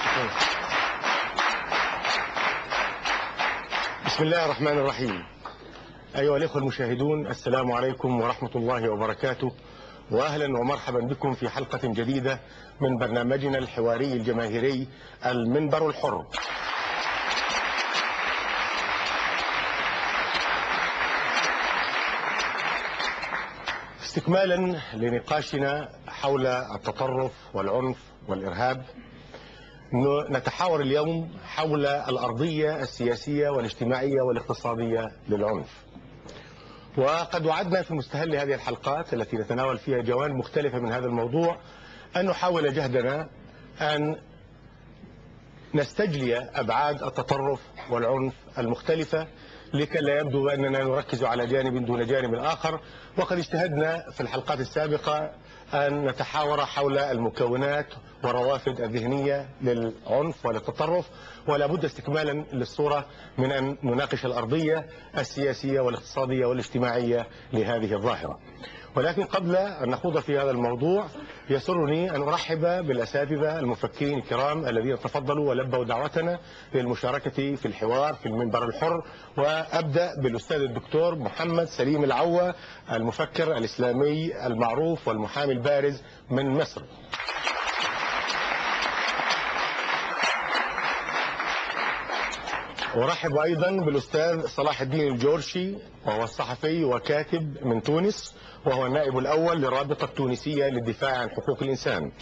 بسم الله الرحمن الرحيم. أيها الإخوة المشاهدون، السلام عليكم ورحمة الله وبركاته، وأهلا ومرحبا بكم في حلقة جديدة من برنامجنا الحواري الجماهيري المنبر الحر. استكمالا لنقاشنا حول التطرف والعنف والإرهاب، نتحاور اليوم حول الأرضية السياسية والاجتماعية والاقتصادية للعنف. وقد وعدنا في مستهل هذه الحلقات التي نتناول فيها جوانب مختلفة من هذا الموضوع أن نحاول جهدنا أن نستجلي أبعاد التطرف والعنف المختلفة، لكي لا يبدو أننا نركز على جانب دون جانب آخر. وقد اجتهدنا في الحلقات السابقة أن نتحاور حول المكونات والروافد الذهنية للعنف وللتطرف، ولا بد استكمالا للصورة من أن نناقش الأرضية السياسية والاقتصادية والاجتماعية لهذه الظاهرة. ولكن قبل أن نخوض في هذا الموضوع يسرني أن أرحب بالأساتذة المفكرين الكرام الذين تفضلوا ولبوا دعوتنا للمشاركة في الحوار في المنبر الحر. وأبدأ بالأستاذ الدكتور محمد سليم العوة، المفكر الإسلامي المعروف والمحامي البارز من مصر. أرحب أيضا بالأستاذ صلاح الدين الجورشي، وهو الصحفي وكاتب من تونس، وهو النائب الأول للرابطة التونسية للدفاع عن حقوق الإنسان.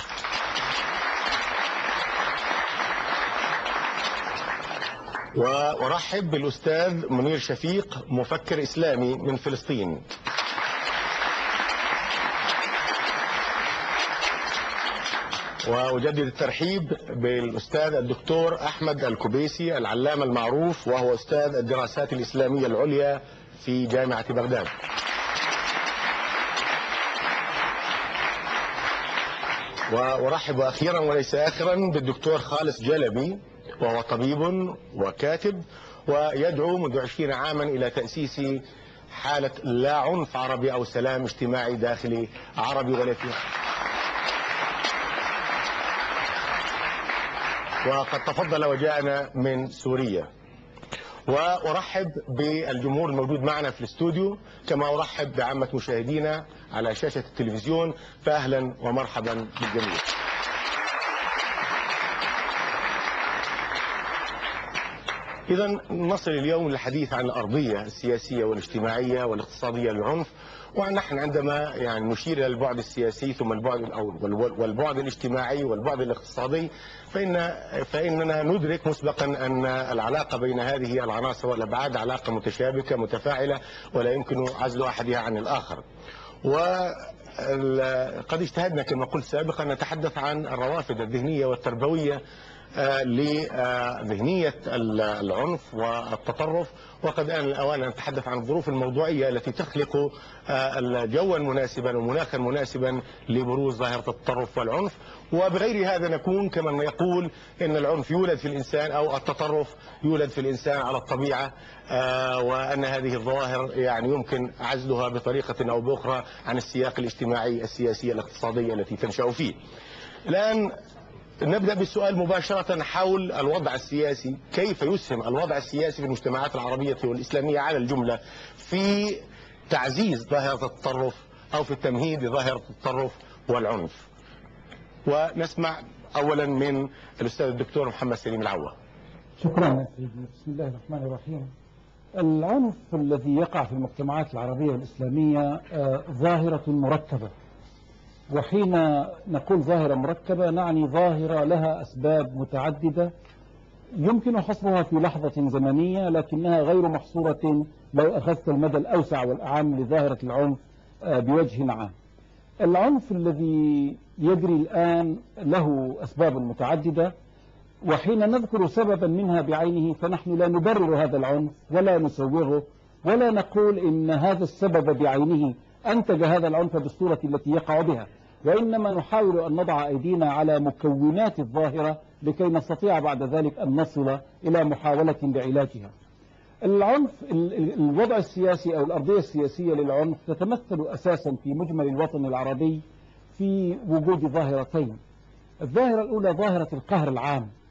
وأرحب بالأستاذ منير شفيق، مفكر إسلامي من فلسطين. وأجدد الترحيب بالأستاذ الدكتور أحمد الكبيسي، العلامة المعروف، وهو أستاذ الدراسات الإسلامية العليا في جامعة بغداد. وأرحب أخيرا وليس آخرا بالدكتور خالص جلبي، وهو طبيب وكاتب، ويدعو منذ 20 عاما إلى تأسيس حالة لا عنف عربي أو سلام اجتماعي داخلي عربي ولا فيه. وقد تفضل وجاءنا من سوريا. وأرحب بالجمهور الموجود معنا في الاستوديو، كما أرحب بعامة مشاهدينا على شاشة التلفزيون، فأهلا ومرحبا بالجميع. إذا نصل اليوم للحديث عن الأرضية السياسية والاجتماعية والاقتصادية للعنف. ونحن عندما نشير إلى البعد السياسي ثم البعد والبعد الاجتماعي والبعد الاقتصادي، فإننا ندرك مسبقا أن العلاقة بين هذه العناصر والأبعاد علاقة متشابكة متفاعلة، ولا يمكن عزل أحدها عن الآخر. وقد اجتهدنا كما قلت سابقا نتحدث عن الروافد الذهنية والتربوية لذهنية العنف والتطرف، وقد آن الأوان أن نتحدث عن الظروف الموضوعية التي تخلق جوا مناسبا ومناخا مناسبا لبروز ظاهرة التطرف والعنف. وبغير هذا نكون كمن يقول إن العنف يولد في الإنسان أو التطرف يولد في الإنسان على الطبيعة، وأن هذه الظواهر يمكن عزلها بطريقة أو بأخرى عن السياق الاجتماعي السياسي الاقتصادي التي تنشأ فيه. الآن نبدأ بالسؤال مباشرة حول الوضع السياسي. كيف يسهم الوضع السياسي في المجتمعات العربية والإسلامية على الجملة في تعزيز ظاهرة التطرف أو في التمهيد لظاهرة التطرف والعنف؟ ونسمع أولا من الأستاذ الدكتور محمد سليم العوة. شكرا يا سيدي. بسم الله الرحمن الرحيم. العنف الذي يقع في المجتمعات العربية والإسلامية ظاهرة مركبة، وحين نقول ظاهرة مركبة نعني ظاهرة لها أسباب متعددة يمكن حصرها في لحظة زمنية، لكنها غير محصورة لو أخذت المدى الأوسع والأعم لظاهرة العنف بوجه عام. العنف الذي يجري الآن له أسباب متعددة، وحين نذكر سببا منها بعينه فنحن لا نبرر هذا العنف ولا نسوغه ولا نقول إن هذا السبب بعينه أنتج هذا العنف بالصورة التي يقع بها، وإنما نحاول أن نضع أيدينا على مكونات الظاهرة لكي نستطيع بعد ذلك أن نصل إلى محاولة لعلاجها. العنف، الوضع السياسي أو الأرضية السياسية للعنف تتمثل أساسا في مجمل الوطن العربي في وجود ظاهرتين. الظاهرة الأولى ظاهرة القهر العام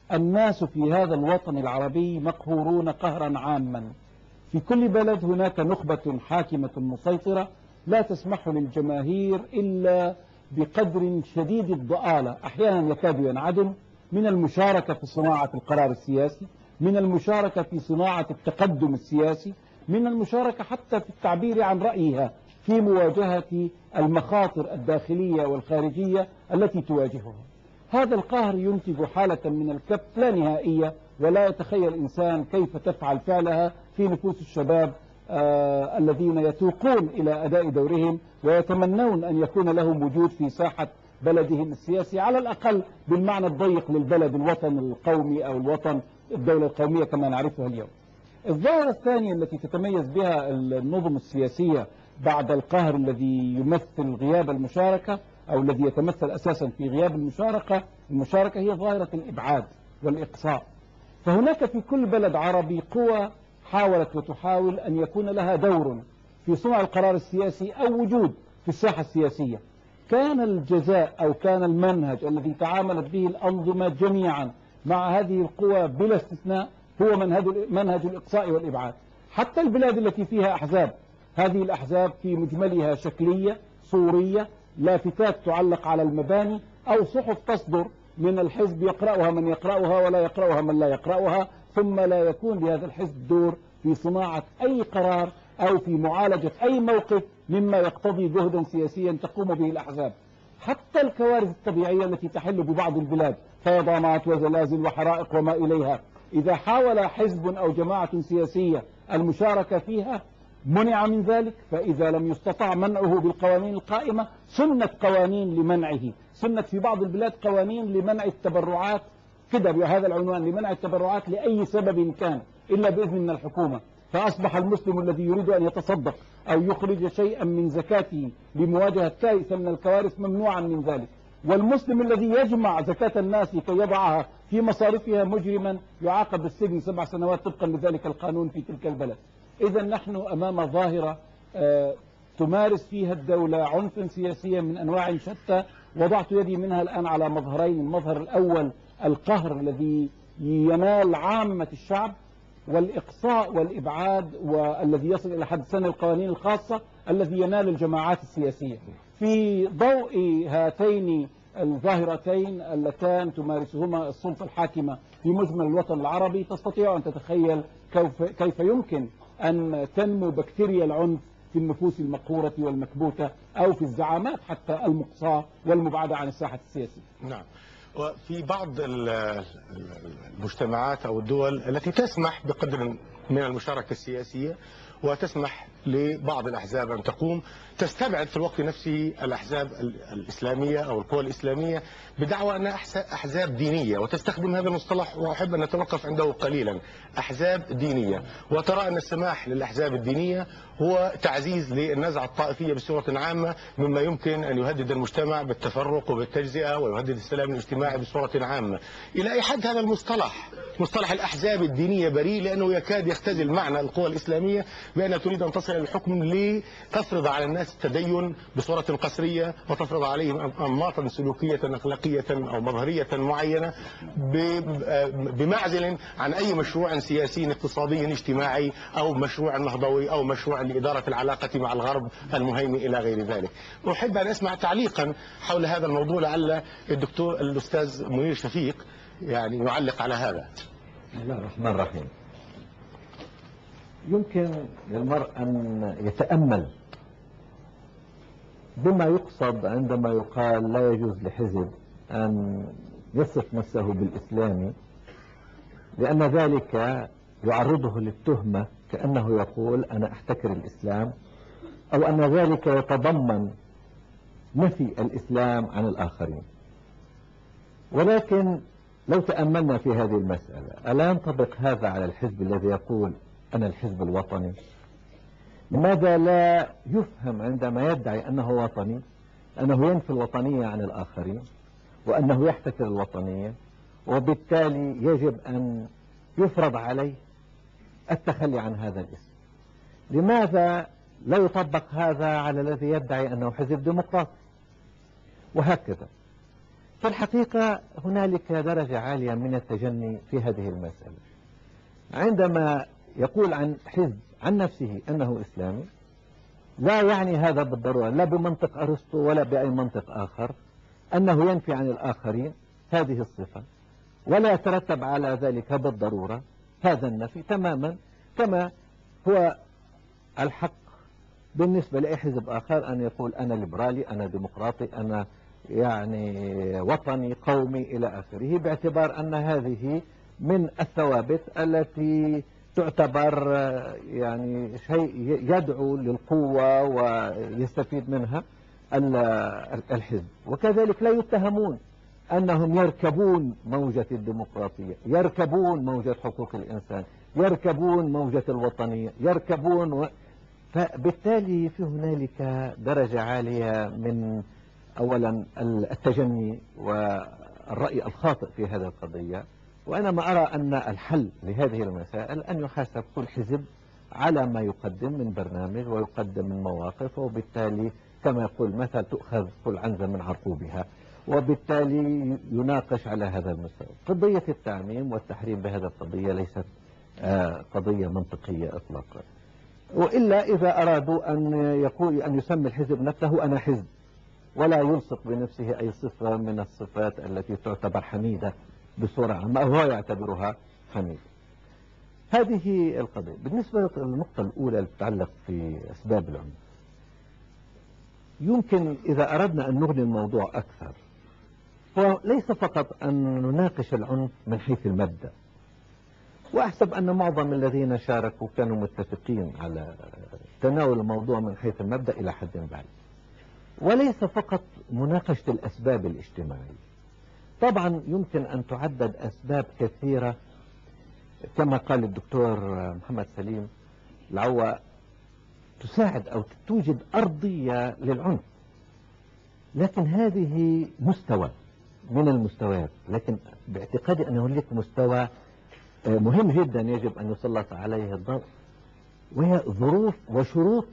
الناس في هذا الوطن العربي مقهورون قهرا عاما. في كل بلد هناك نخبة حاكمة مسيطرة لا تسمح للجماهير إلا بقدر شديد الضآلة، أحيانا يكاد ينعدم، من المشاركة في صناعة القرار السياسي، من المشاركة في صناعة التقدم السياسي، من المشاركة حتى في التعبير عن رأيها في مواجهة المخاطر الداخلية والخارجية التي تواجهها. هذا القهر ينتج حالة من الكبت لا نهائية، ولا يتخيل الإنسان كيف تفعل فعلها في نفوس الشباب الذين يتوقون إلى أداء دورهم ويتمنون أن يكون لهم وجود في ساحة بلدهم السياسي، على الأقل بالمعنى الضيق للبلد، الوطن القومي أو الوطن الدولة القومية كما نعرفها اليوم. الظاهرة الثانية التي تتميز بها النظم السياسية بعد القهر الذي يمثل غياب المشاركة أو الذي يتمثل أساسا في غياب المشاركة هي ظاهرة الإبعاد والإقصاء. فهناك في كل بلد عربي قوى حاولت وتحاول أن يكون لها دور في صنع القرار السياسي أو وجود في الساحة السياسية. كان الجزاء أو كان المنهج الذي تعاملت به الأنظمة جميعا مع هذه القوى بلا استثناء هو منهج الإقصاء والإبعاد. حتى البلاد التي فيها أحزاب، هذه الأحزاب في مجملها شكلية صورية، لافتات تعلق على المباني أو صحف تصدر من الحزب يقرأها من يقرأها ولا يقرأها من لا يقرأها، ثم لا يكون لهذا الحزب دور في صناعة أي قرار أو في معالجة أي موقف مما يقتضي جهدا سياسيا تقوم به الأحزاب. حتى الكوارث الطبيعية التي تحل ببعض البلاد، فيضانات وزلازل وحرائق وما إليها، إذا حاول حزب أو جماعة سياسية المشاركة فيها منع من ذلك. فإذا لم يستطع منعه بالقوانين القائمة سنت قوانين لمنعه، سنت في بعض البلاد قوانين لمنع التبرعات كده بهذا العنوان، لمنع التبرعات لأي سبب كان إلا بإذن من الحكومة. فأصبح المسلم الذي يريد أن يتصدق أو يخرج شيئا من زكاته لمواجهة كارثة من الكوارث ممنوعا من ذلك. والمسلم الذي يجمع زكاة الناس كي يضعها في مصارفها مجرما يعاقب بالسجن 7 سنوات طبقا لذلك القانون في تلك البلد. إذا نحن أمام ظاهرة تمارس فيها الدولة عنفا سياسيا من أنواع شتى. وضعت يدي منها الآن على مظهرين: المظهر الأول القهر الذي ينال عامة الشعب، والإقصاء والإبعاد والذي يصل إلى حد سن القوانين الخاصة الذي ينال الجماعات السياسية. في ضوء هاتين الظاهرتين اللتان تمارسهما السلطة الحاكمة في مجمل الوطن العربي، تستطيع أن تتخيل كيف يمكن أن تنمو بكتيريا العنف في النفوس المقهورة والمكبوتة أو في الزعامات حتى المقصاة والمبعدة عن الساحة السياسية. نعم. وفي بعض المجتمعات أو الدول التي تسمح بقدر من المشاركة السياسية وتسمح لبعض الأحزاب أن تقوم، تستبعد في الوقت نفسه الأحزاب الإسلامية أو القوى الإسلامية بدعوى أنها أحزاب دينية، وتستخدم هذا المصطلح وأحب أن نتوقف عنده قليلا: أحزاب دينية. وترى أن السماح للأحزاب الدينية هو تعزيز للنزعة الطائفية بصورة عامة، مما يمكن أن يهدد المجتمع بالتفرق وبالتجزئة ويهدد السلام الاجتماعي بصورة عامة. إلى أي حد هذا مصطلح الأحزاب الدينية بريء؟ لأنه يكاد يختزل معنى القوى الإسلامية بأنها تريد أن تصل إلى الحكم لتفرض على الناس التدين بصورة قسرية وتفرض عليهم أنماطا سلوكية أخلاقية أو مظهرية معينة بمعزل عن أي مشروع سياسي اقتصادي اجتماعي أو مشروع نهضوي أو مشروع لإدارة العلاقة مع الغرب المهيمن إلى غير ذلك. أحب أن أسمع تعليقا حول هذا الموضوع، لعل الأستاذ منير شفيق يعني يعلق على هذا. بسم الله الرحمن الرحيم. يمكن للمرء أن يتأمل بما يقصد عندما يقال لا يجوز لحزب أن يصف نفسه بالإسلامي، لأن ذلك يعرضه للتهمة كأنه يقول أنا أحتكر الإسلام، أو أن ذلك يتضمن نفي الإسلام عن الآخرين. ولكن لو تأملنا في هذه المسألة، ألا ينطبق هذا على الحزب الذي يقول أنا الحزب الوطني؟ لماذا لا يفهم عندما يدعي أنه وطني أنه ينفي الوطنية عن الآخرين وأنه يحتكر الوطنية، وبالتالي يجب أن يفرض عليه التخلي عن هذا الاسم؟ لماذا لا يطبق هذا على الذي يدعي أنه حزب ديمقراطي؟ وهكذا. في الحقيقة هنالك درجة عالية من التجني في هذه المسألة. عندما يقول عن حزب عن نفسه أنه إسلامي، لا يعني هذا بالضرورة لا بمنطق أرسطو ولا بأي منطق آخر أنه ينفي عن الآخرين هذه الصفة، ولا يترتب على ذلك بالضرورة هذا النفي تماما، كما هو الحق بالنسبة لأي حزب آخر أن يقول أنا ليبرالي، أنا ديمقراطي، أنا يعني وطني قومي إلى آخره، باعتبار أن هذه من الثوابت التي تعتبر يعني شيء يدعو للقوة ويستفيد منها الحزب. وكذلك لا يتهمون أنهم يركبون موجة الديمقراطية، يركبون موجة حقوق الإنسان، يركبون موجة الوطنية، يركبون فبالتالي في هنالك درجة عالية من أولا التجني والرأي الخاطئ في هذه القضية. وأنا ما أرى أن الحل لهذه المسائل أن يحاسب كل حزب على ما يقدم من برنامج ويقدم من مواقف، وبالتالي كما يقول مثل تؤخذ كل عنزة من عرقوبها، وبالتالي يناقش على هذا المستوى. قضية التعميم والتحريم بهذه القضية ليست قضية منطقية إطلاقا، وإلا إذا أرادوا أن يسمي الحزب نفسه أنا حزب، ولا يلصق بنفسه أي صفة من الصفات التي تعتبر حميدة بصورة عامة أو هو يعتبرها حميدة. هذه القضية. بالنسبة للنقطة الأولى اللي تتعلق في أسباب العنف، يمكن إذا أردنا أن نغني الموضوع أكثر فليس فقط أن نناقش العنف من حيث المبدأ، وأحسب أن معظم الذين شاركوا كانوا متفقين على تناول الموضوع من حيث المبدأ إلى حد بعيد، وليس فقط مناقشة الأسباب الاجتماعية. طبعا يمكن أن تعدد أسباب كثيرة كما قال الدكتور محمد سليم العوا تساعد أو توجد أرضية للعنف، لكن هذه مستوى من المستويات، لكن باعتقادي أن هناك مستوى مهم جدا يجب أن يسلط عليه الضوء، وهي ظروف وشروط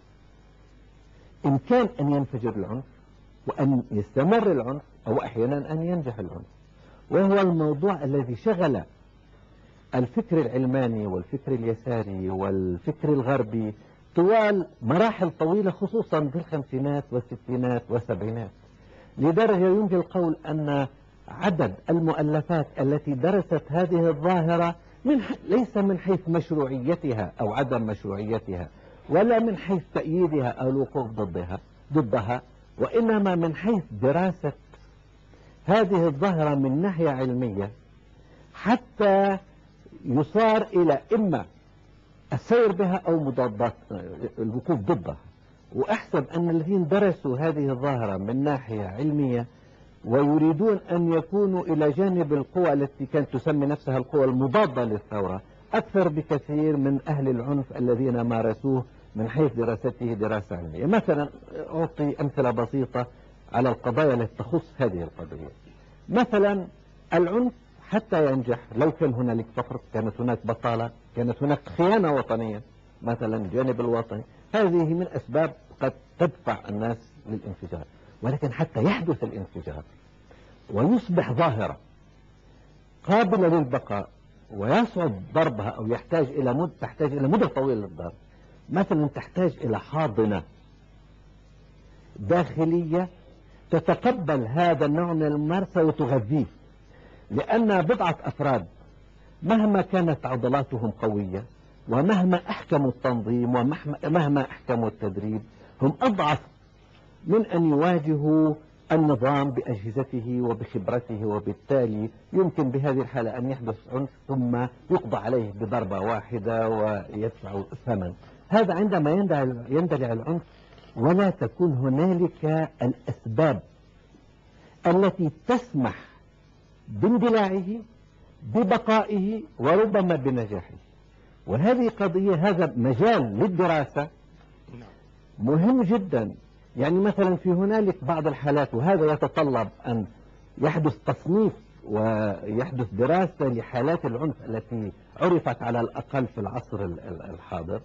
إمكان أن ينفجر العنف وأن يستمر العنف أو أحيانا أن ينجح العنف، وهو الموضوع الذي شغل الفكر العلماني والفكر اليساري والفكر الغربي طوال مراحل طويلة، خصوصا في الخمسينات والستينات والسبعينات، لدرجة يمكن القول أن عدد المؤلفات التي درست هذه الظاهرة ليس من حيث مشروعيتها أو عدم مشروعيتها، ولا من حيث تأييدها أو الوقوف ضدها، وإنما من حيث دراسة هذه الظاهرة من ناحية علمية، حتى يصار إلى إما السير بها أو مضادات الوقوف ضدها. وأحسب أن الذين درسوا هذه الظاهرة من ناحية علمية ويريدون أن يكونوا إلى جانب القوى التي كانت تسمي نفسها القوى المضادة للثورة أكثر بكثير من أهل العنف الذين مارسوه من حيث دراسته دراسة علمية. مثلا أعطي أمثلة بسيطة على القضايا التي تخص هذه القضية. مثلا العنف حتى ينجح لو كان هنالك فقر، كانت هناك بطالة، كانت هناك خيانة وطنية مثلا الجانب الوطني، هذه من أسباب قد تدفع الناس للانفجار. ولكن حتى يحدث الانفجار ويصبح ظاهرة قابلة للبقاء ويصعب ضربها أو تحتاج إلى مدة طويلة للضرب، مثلا تحتاج إلى حاضنة داخلية تتقبل هذا النوع من الممارسة وتغذيه، لأن بضعة أفراد مهما كانت عضلاتهم قوية ومهما أحكموا التنظيم ومهما أحكموا التدريب هم أضعف من أن يواجهوا النظام بأجهزته وبخبرته، وبالتالي يمكن بهذه الحالة أن يحدث عنف ثم يقضى عليه بضربة واحدة ويدفع الثمن. هذا عندما يندلع العنف ولا تكون هنالك الأسباب التي تسمح باندلاعه ببقائه وربما بنجاحه. وهذه قضية، هذا مجال للدراسة مهم جدا. يعني مثلا في هنالك بعض الحالات، وهذا يتطلب أن يحدث تصنيف ويحدث دراسة لحالات العنف التي عرفت على الأقل في العصر الحاضر.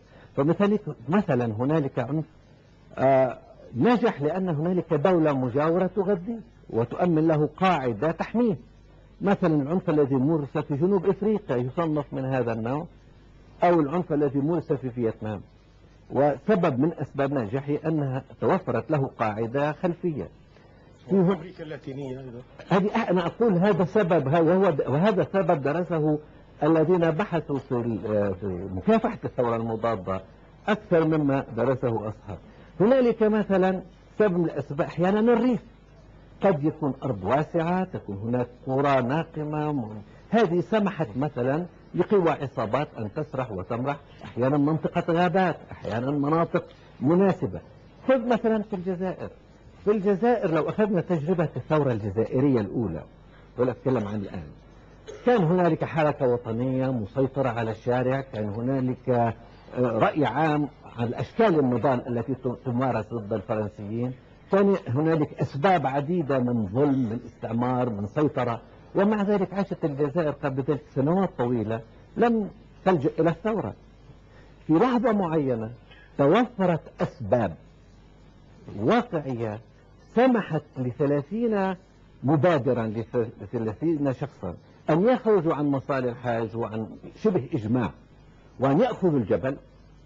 فمثلا هنالك عنف نجح لأن هنالك دولة مجاورة تغذيه، وتؤمن له قاعدة تحميه. مثلا العنف الذي مورس في جنوب إفريقيا يصنف من هذا النوع، أو العنف الذي مورس في فيتنام. وسبب من أسباب نجاحه أنها توفرت له قاعدة خلفية. في أمريكا اللاتينية أيضا. هذه أنا أقول هذا سبب، وهذا سبب درسه الذين بحثوا في مكافحة الثورة المضادة أكثر مما درسه أصحاب. هنالك مثلا سبب من الأسباب أحيانا الريف، قد يكون أرض واسعة، تكون هناك قرى ناقمة، هذه سمحت مثلا لقوى عصابات أن تسرح وتمرح، أحيانا منطقة غابات، أحيانا مناطق مناسبة. خذ مثلا في الجزائر. في الجزائر لو أخذنا تجربة الثورة الجزائرية الأولى، ولا أتكلم عن الآن، كان هنالك حركة وطنية مسيطرة على الشارع، كان هنالك رأي عام على أشكال النضال التي تمارس ضد الفرنسيين، كان هنالك أسباب عديدة من ظلم، من استعمار، من سيطرة، ومع ذلك عاشت الجزائر قبل ذلك سنوات طويلة لم تلجأ إلى الثورة. في لحظة معينة توفرت أسباب واقعية سمحت ل30 مبادرا، ل30 شخصا أن يخرجوا عن مصالح الحاج وعن شبه إجماع، وأن يأخذوا الجبل،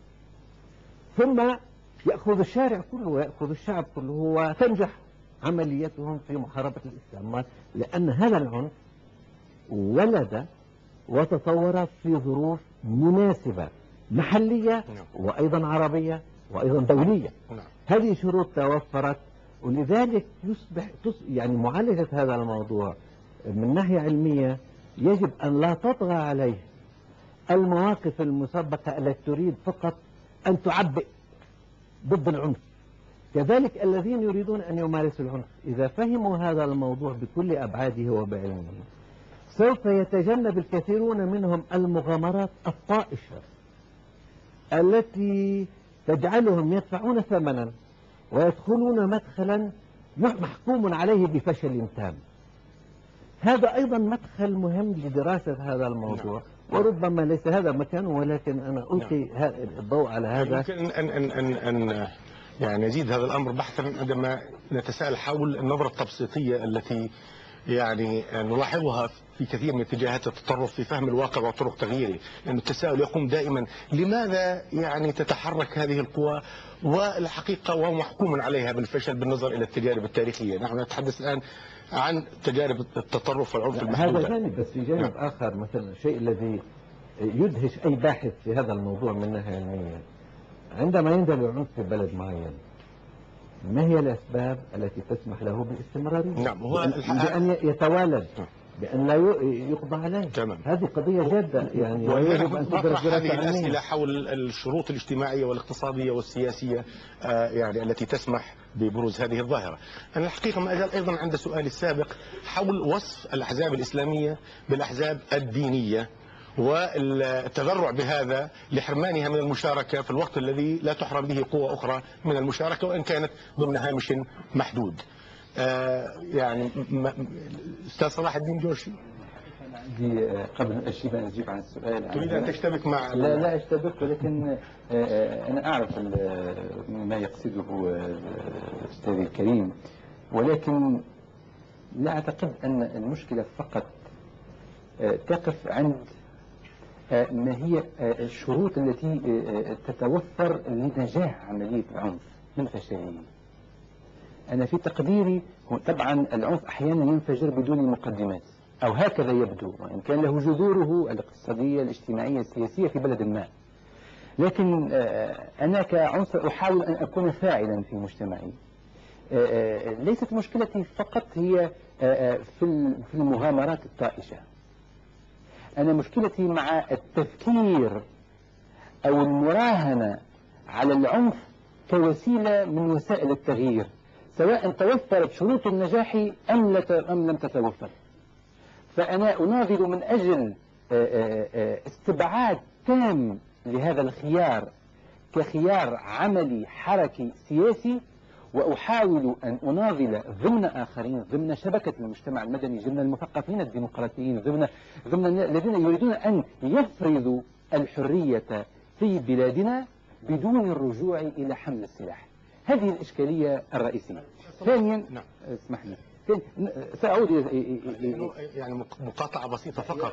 ثم يأخذ الشارع كله ويأخذ الشعب كله، وتنجح عمليتهم في محاربة الاستعمار، لأن هذا العنف ولد وتطور في ظروف مناسبة محلية وأيضا عربية وأيضا دولية. هذه شروط توفرت، ولذلك يصبح يعني معالجة هذا الموضوع من ناحية علمية يجب أن لا تطغى عليه المواقف المسبقة التي تريد فقط أن تعبئ ضد العنف. كذلك الذين يريدون أن يمارسوا العنف إذا فهموا هذا الموضوع بكل أبعاده وبعلمه سوف يتجنب الكثيرون منهم المغامرات الطائشة التي تجعلهم يدفعون ثمنا ويدخلون مدخلا محكوم عليه بفشل تام. هذا أيضا مدخل مهم لدراسة هذا الموضوع، وربما ليس هذا مكانه، ولكن أنا ألقي الضوء على هذا. يمكن أن يعني نزيد هذا الأمر بحثا عندما نتساءل حول النظرة التبسيطية التي يعني نلاحظها في كثير من اتجاهات التطرف في فهم الواقع وطرق تغييره، لأن التساؤل يقوم دائما لماذا يعني تتحرك هذه القوى، والحقيقة وهو محكوم عليها بالفشل بالنظر إلى التجارب التاريخية. نحن نتحدث الآن عن تجارب التطرف والعنف المحدودة. هذا جانب، بس في جانب آخر مثلا الشيء الذي يدهش أي باحث في هذا الموضوع من ناحية علمية، عندما يندل العنف في بلد معين ما هي الأسباب التي تسمح له بالاستمرارية؟ نعم، هو بأن يتوالد، بأن لا يقضى عليه. تمام. هذه قضية جادة يعني، ويجب أن تدرس هذه الأسئلة حول الشروط الاجتماعية والاقتصادية والسياسية يعني التي تسمح ببروز هذه الظاهرة. أنا الحقيقة ما أزال أيضا عند سؤالي السابق حول وصف الأحزاب الإسلامية بالأحزاب الدينية والتذرع بهذا لحرمانها من المشاركة في الوقت الذي لا تحرم به قوة أخرى من المشاركة وإن كانت ضمن هامش محدود. يعني أستاذ صلاح الدين جورشي، عندي قبل أن أجيب عن السؤال، تريد أن تشتبك مع لا أشتبك، ولكن أنا أعرف ما يقصده الأستاذ الكريم، ولكن لا أعتقد أن المشكلة فقط تقف عند ما هي الشروط التي تتوفر لنجاح عملية العنف من فشله. أنا في تقديري طبعا العنف أحيانا ينفجر بدون مقدمات، أو هكذا يبدو، وإن كان له جذوره الاقتصادية الاجتماعية السياسية في بلد ما. لكن أنا كعنصر أحاول أن أكون فاعلا في مجتمعي. ليست مشكلتي فقط هي في المغامرات الطائشة. أنا مشكلتي مع التفكير أو المراهنة على العنف كوسيلة من وسائل التغيير، سواء توفرت شروط النجاح أم لم تتوفر. فأنا أناضل من أجل استبعاد تام لهذا الخيار كخيار عملي حركي سياسي، وأحاول أن أناضل ضمن آخرين، ضمن شبكة المجتمع المدني، ضمن المثقفين الديمقراطيين، ضمن الذين يريدون أن يفرضوا الحرية في بلادنا بدون الرجوع إلى حمل السلاح. هذه الإشكالية الرئيسية. ثانيا اسمح لي، سأعود يعني مقاطعة بسيطة فقط.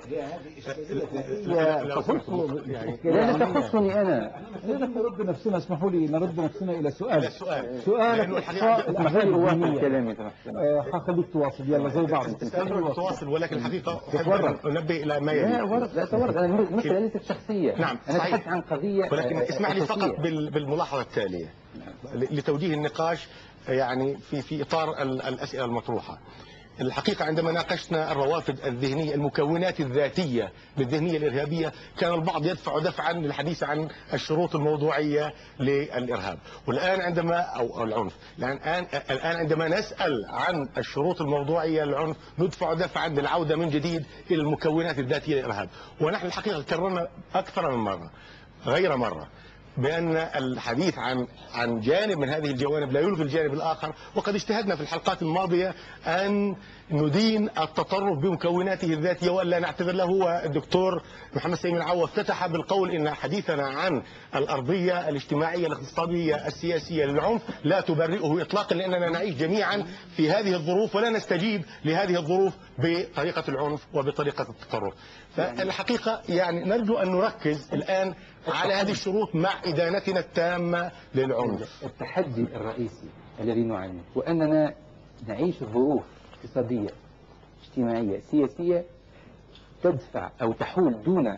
لا تخصني أنا. نرد نفسنا، اسمحوا لي نرد نفسنا إلى سؤال. لأنه الأحزاب الدينية. كلامي هخليك تواصل، يلا زي بعض. تواصل، ولكن الحقيقة أنبه إلى ما يلي. لا تورط، أنا المسألة ليست شخصية. نعم أنا صحيح. أتحدث عن قضية، ولكن اسمح لي فقط بالملاحظة التالية لتوجيه النقاش يعني في إطار الأسئلة المطروحة. الحقيقة عندما ناقشنا الروافد الذهنية، المكونات الذاتية للذهنية الإرهابية، كان البعض يدفع دفعا للحديث عن الشروط الموضوعية للإرهاب، والآن عندما أو العنف، الآن عندما نسأل عن الشروط الموضوعية للعنف ندفع دفعا للعودة من جديد إلى المكونات الذاتية للإرهاب. ونحن الحقيقة كررنا أكثر من مرة غير مرة بأن الحديث عن جانب من هذه الجوانب لا يلغي الجانب الآخر، وقد اجتهدنا في الحلقات الماضية أن ندين التطرف بمكوناته الذاتية وألا نعتذر له. والدكتور محمد سيمين عوض افتتح بالقول إن حديثنا عن الأرضية الاجتماعية الاقتصادية السياسية للعنف لا تبرئه إطلاقا، لأننا نعيش جميعا في هذه الظروف ولا نستجيب لهذه الظروف بطريقة العنف وبطريقة التطرف. فالحقيقة يعني نرجو أن نركز الآن على هذه الشروط مع إدانتنا التامة للعنف. التحدي الرئيسي الذي نعانيه وأننا نعيش ظروف اقتصادية اجتماعية سياسية تدفع أو تحول دون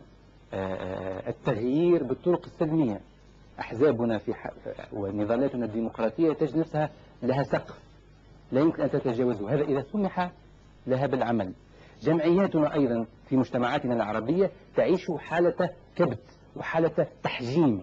التغيير بالطرق السلمية. أحزابنا ونضالاتنا الديمقراطية تجد نفسها لها سقف لا يمكن أن تتجاوزه، هذا إذا سمح لها بالعمل. جمعياتنا أيضا في مجتمعاتنا العربية تعيش حالة كبت وحالة تحجيم،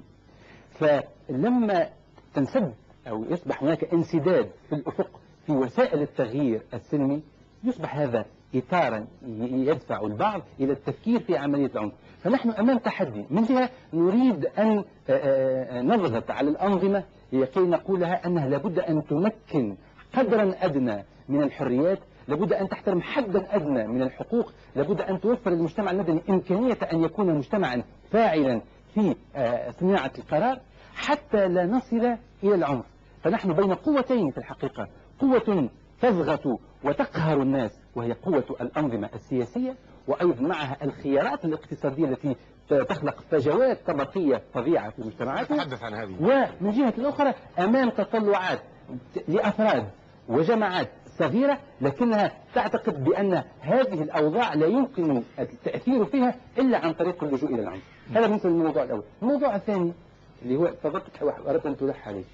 فلما تنسد أو يصبح هناك انسداد في الأفق في وسائل التغيير السلمي يصبح هذا إطارا يدفع البعض إلى التفكير في عملية العنف. فنحن أمام تحدي، من جهة نريد أن نضغط على الأنظمة لكي نقولها أنها لابد أن تمكن قدرا أدنى من الحريات، لابد أن تحترم حدا أدنى من الحقوق، لابد أن توفر للمجتمع المدني إمكانية أن يكون مجتمعا فاعلا في صناعة القرار حتى لا نصل إلى العنف. فنحن بين قوتين في الحقيقة، قوة تضغط وتقهر الناس وهي قوة الأنظمة السياسية، وأيضا معها الخيارات الاقتصادية التي تخلق فجوات طبقية فظيعة في مجتمعاتنا. نتحدث عن هذه. ومن جهة أخرى أمام تطلعات لأفراد وجماعات صغيرة لكنها تعتقد بأن هذه الأوضاع لا يمكن التأثير فيها إلا عن طريق اللجوء إلى العنف. هذا بالنسبة للموضوع الأول. الموضوع الثاني اللي هو تفضلت وأردت أن تلح عليه.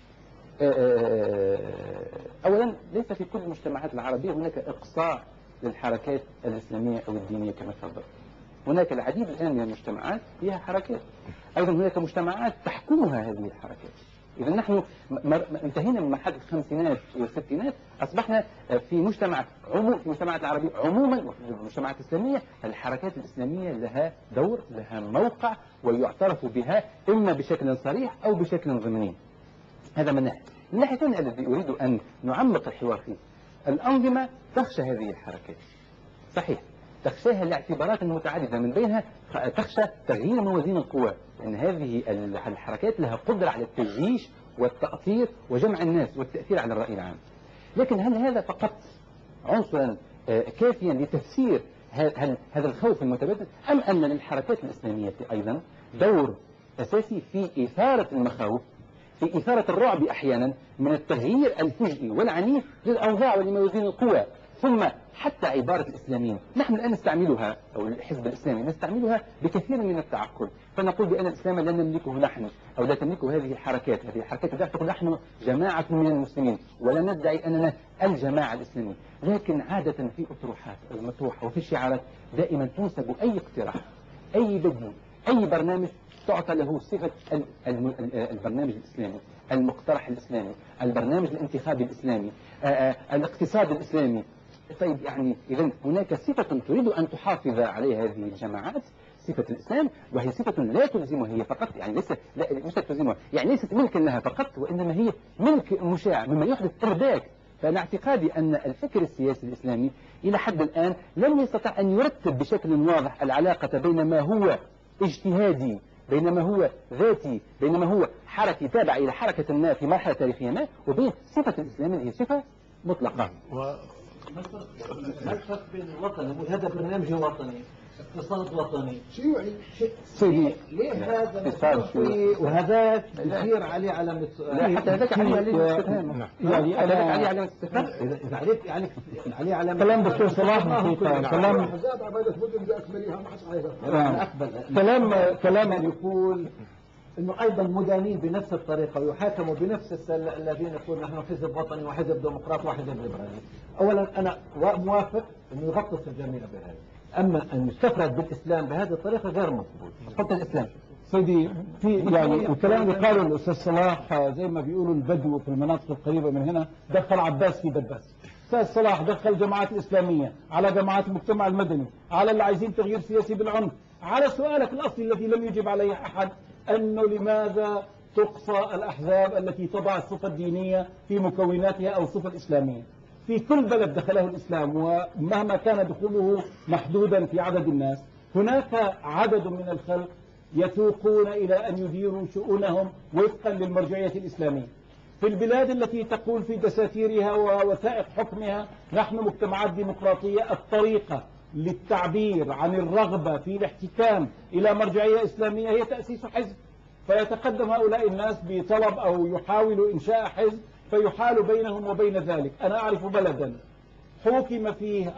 أولا ليس في كل المجتمعات العربية هناك إقصاء للحركات الإسلامية أو الدينية كما تفضل. هناك العديد الآن من المجتمعات فيها حركات، أيضا هناك مجتمعات تحكمها هذه الحركات. إذا نحن انتهينا من مرحلة الخمسينات والستينات، أصبحنا في مجتمع في المجتمعات العربية عموما وفي المجتمعات الإسلامية الحركات الإسلامية لها دور، لها موقع، ويعترف بها إما بشكل صريح أو بشكل ضمني. هذا من ناحية. من ناحية ثانية الذي أريد أن نعمق الحوار فيه، الأنظمة تخشى هذه الحركات، صحيح تخشاها لاعتبارات متعددة، من بينها تخشى تغيير موازين القوى، لأن هذه الحركات لها قدرة على التجيش والتأثير وجمع الناس والتأثير على الرأي العام. لكن هل هذا فقط عنصرا كافيا لتفسير هذا الخوف المتبادل، أم أن للحركات الإسلامية أيضا دور أساسي في إثارة المخاوف، في إثارة الرعب أحيانا من التغيير الفجئي والعنيف للأوضاع ولموازين القوى؟ ثم حتى عبارة الإسلاميين نحن الآن نستعملها، أو الحزب الإسلامي نستعملها بكثير من التعقل، فنقول بأن الإسلام لا نملكه نحن أو لا تملكه هذه الحركات. هذه الحركات تقول نحن جماعة من المسلمين ولا ندعي أننا الجماعة الإسلامية. لكن عادة في أطروحات المطروحة وفي الشعارات دائما تنسب أي اقتراح، أي بديل، أي برنامج تعطى له صفة البرنامج الإسلامي، المقترح الإسلامي، البرنامج الانتخابي الإسلامي، الاقتصاد الإسلامي. طيب يعني إذن هناك صفة تريد أن تحافظ عليها هذه الجماعات، صفة الإسلام، وهي صفة لا تلزمها هي فقط، يعني ليست تلزمها، يعني ليست ملكا لها فقط، وإنما هي ملك مشاع مما يحدث إرباك. فأنا اعتقادي أن الفكر السياسي الإسلامي إلى حد الآن لم يستطع أن يرتب بشكل واضح العلاقة بين ما هو اجتهادي، بينما هو ذاتي، بينما هو حركي تابع إلى حركة ما في مرحلة تاريخية ما، وبين صفة الإسلام اللي هي صفة مطلقة. ما الفرق بين الوطني هذا برنامج وطني اقتصاد وطني سيدي ليه هذا مصرفي وهذاك بيصير عليه علامة لا حتى هذاك عليه استفهام يعني هذاك عليه أنا علامة استفهام إذا عليه علامة كلام دكتور صلاح حقيقة كلام كلام يقول انه ايضا مدانين بنفس الطريقه ويحاكموا بنفس الذين يقول نحن حزب وطني وحزب ديمقراطي وحزب ليبرالي. اولا انا موافق انه يغطس الجميع بهذا، اما ان يستفرد بالاسلام بهذه الطريقه غير مقبول. حتى الاسلام سيدي في يعني الكلام اللي قاله الاستاذ صلاح زي ما بيقولوا البدو في المناطق القريبه من هنا دخل عباس في دباس. استاذ صلاح دخل جماعات الاسلاميه على جماعات المجتمع المدني، على اللي عايزين تغيير سياسي بالعنف، على سؤالك الاصلي الذي لم يجب عليه احد انه لماذا تقصى الاحزاب التي تضع الصفه الدينيه في مكوناتها او الصفه الاسلاميه. في كل بلد دخله الاسلام ومهما كان دخوله محدودا في عدد الناس هناك عدد من الخلق يتوقون إلى أن يديروا شؤونهم وفقا للمرجعية الإسلامية. في البلاد التي تقول في دساتيرها ووثائق حكمها نحن مجتمعات ديمقراطية، الطريقة للتعبير عن الرغبة في الاحتكام إلى مرجعية إسلامية هي تأسيس حزب، فيتقدم هؤلاء الناس بطلب أو يحاولوا إنشاء حزب فيحال بينهم وبين ذلك. أنا أعرف بلدا حكم فيه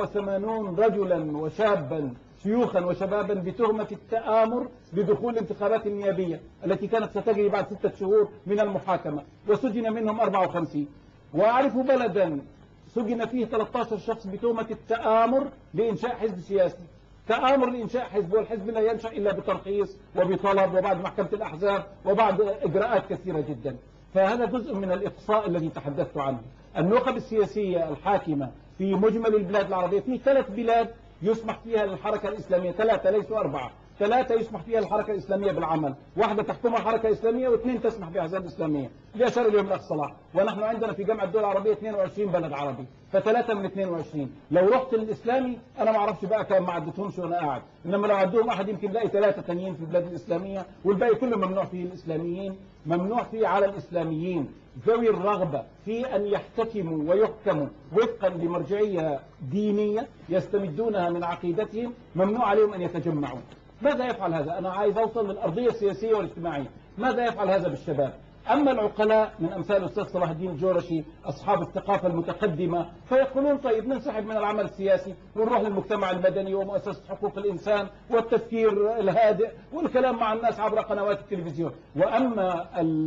84 رجلا وشابا شيوخا وشبابا بتهمة التآمر بدخول الانتخابات النيابية التي كانت ستجري بعد 6 شهور من المحاكمة، وسجن منهم 54. وأعرف بلدا سجن فيه 13 شخص بتهمة التآمر لإنشاء حزب سياسي. تآمر لإنشاء حزب، والحزب لا ينشأ إلا بترخيص وبطلب وبعد محكمة الأحزاب وبعد إجراءات كثيرة جدا. فهذا جزء من الإقصاء الذي تحدثت عنه. النخب السياسية الحاكمة في مجمل البلاد العربية، في 3 بلاد يسمح فيها للحركة الإسلامية، 3 ليسوا 4، 3 يسمح فيها الحركة الإسلامية بالعمل، 1 تحكمها الحركة الإسلامية و2 تسمح بأحزاب إسلامية. اللي أشار اليوم الأخ صلاح، ونحن عندنا في جامعة الدول العربية 22 بلد عربي، ف3 من 22. لو رحت للإسلامي أنا ما أعرفش بقى كم، ما عدتهمش وأنا قاعد، إنما لو عدوهم أحد يمكن لاقي 3 تانيين في البلاد الإسلامية، والباقي كله ممنوع فيه الإسلاميين، ممنوع فيه على الإسلاميين ذوي الرغبة في أن يحتكموا ويحكموا وفقا لمرجعية دينية يستمدونها من عقيدتهم، ممنوع عليهم أن يتجمعوا. ماذا يفعل هذا؟ أنا عايز أوصل للأرضية السياسية والاجتماعية. ماذا يفعل هذا بالشباب؟ أما العقلاء من أمثال الأستاذ صلاح الدين الجورشي أصحاب الثقافة المتقدمة فيقولون طيب ننسحب من العمل السياسي ونروح للمجتمع المدني ومؤسسة حقوق الإنسان والتفكير الهادئ والكلام مع الناس عبر قنوات التلفزيون. وأما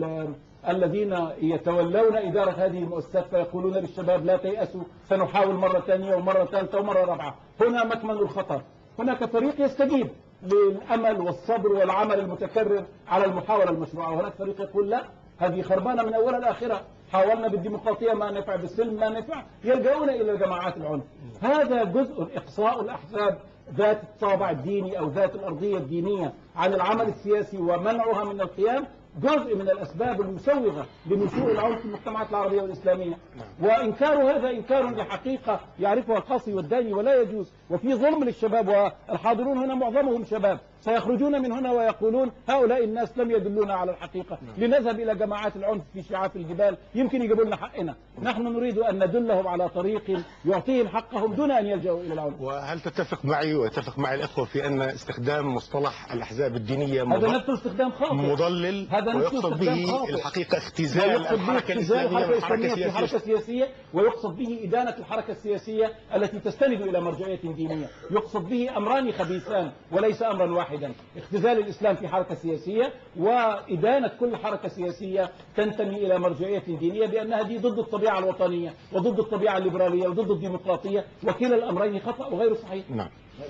الذين يتولون إدارة هذه المؤسسات فيقولون للشباب لا تيأسوا، سنحاول مرة ثانية ومرة ثالثة ومرة رابعة. هنا مكمن الخطر. هناك فريق يستجيب للأمل والصبر والعمل المتكرر على المحاولة المشروعة، وهناك فريق يقول لا، هذه خربانة من أولها لآخرها، حاولنا بالديمقراطية ما نفع، بالسلم ما نفع، يلجؤون إلى جماعات العنف. هذا جزء إقصاء الأحزاب ذات الطابع الديني أو ذات الأرضية الدينية عن العمل السياسي ومنعها من القيام، جزء من الأسباب المسوغة لنشوء العنف في المجتمعات العربية والإسلامية. وإنكار هذا إنكار لحقيقة يعرفها القاصي والداني ولا يجوز، وفي ظلم للشباب، والحاضرون هنا معظمهم شباب سيخرجون من هنا ويقولون هؤلاء الناس لم يدلونا على الحقيقة، لنذهب إلى جماعات العنف في شعاف الجبال يمكن يجيبوا لنا حقنا. نحن نريد أن ندلهم على طريق يعطيهم حقهم دون أن يلجأوا إلى العنف. وهل تتفق معي ويتفق معي الأخوة في أن استخدام مصطلح الأحزاب الدينية هذا نفسه استخدام خاطئ مضلل، ويقصد به الحقيقة اختزال الحركة الإسلامية في حركة سياسية، ويقصد به إدانة الحركة السياسية التي تستند إلى مرجعية دينية. يقصد به أمران خبيثان وليس أمرا واحدا: اختزال الإسلام في حركة سياسية، وإدانة كل حركة سياسية تنتمي إلى مرجعية دينية بأنها دي ضد الطبيعة الوطنية وضد الطبيعة الليبرالية وضد الديمقراطية، وكلا الأمرين خطأ وغير صحيح. نعم.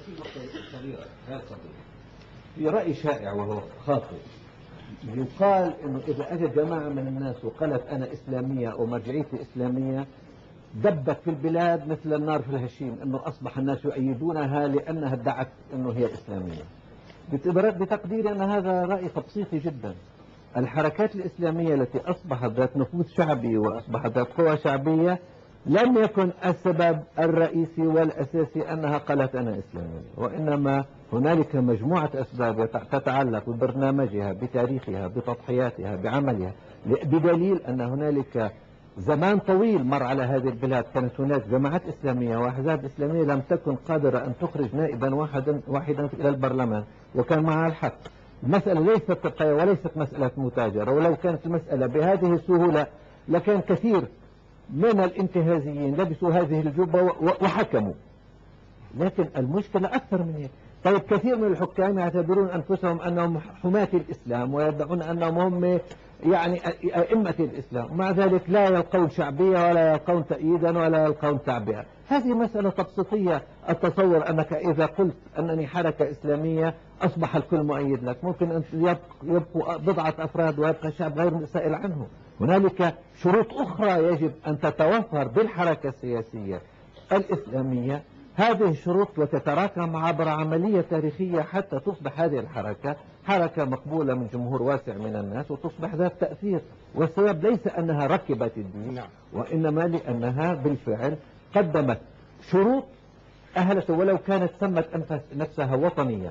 في رأي شائع وهو خاطئ، يقال انه اذا اجت جماعه من الناس وقالت انا اسلاميه او مرجعيتي اسلاميه دبت في البلاد مثل النار في الهشيم، انه اصبح الناس يؤيدونها لانها ادعت انه هي اسلاميه. بتقديري ان هذا راي تبسيطي جدا. الحركات الاسلاميه التي اصبحت ذات نفوذ شعبي واصبحت ذات قوى شعبيه لم يكن السبب الرئيسي والاساسي انها قالت انا اسلاميه، وانما هنالك مجموعة أسباب تتعلق ببرنامجها، بتاريخها، بتضحياتها، بعملها، بدليل أن هنالك زمان طويل مر على هذه البلاد، كانت هناك جماعات إسلامية وأحزاب إسلامية لم تكن قادرة أن تخرج نائبا واحدا إلى البرلمان، وكان معها الحق. المسألة ليست تقية وليست مسألة متاجرة، ولو كانت المسألة بهذه السهولة لكان كثير من الانتهازيين لبسوا هذه الجبة وحكموا. لكن المشكلة أكثر من هيك. طيب كثير من الحكام يعتبرون أنفسهم أنهم حماة الإسلام ويدعون أنهم هم يعني أئمة الإسلام، ومع ذلك لا يلقون شعبية ولا يلقون تأييدا ولا يلقون تعبئة. هذه مسألة تبسيطية. أتصور أنك إذا قلت أنني حركة إسلامية أصبح الكل مؤيد لك، ممكن أن يبقوا بضعة أفراد ويبقى الشعب غير سائل عنه. هنالك شروط أخرى يجب أن تتوفر بالحركة السياسية الإسلامية، هذه الشروط وتتراكم عبر عملية تاريخية حتى تصبح هذه الحركة حركة مقبولة من جمهور واسع من الناس وتصبح ذات تأثير. والسبب ليس أنها ركبت الدين، وإنما لأنها بالفعل قدمت شروط أهلت ولو كانت سمت نفسها وطنية،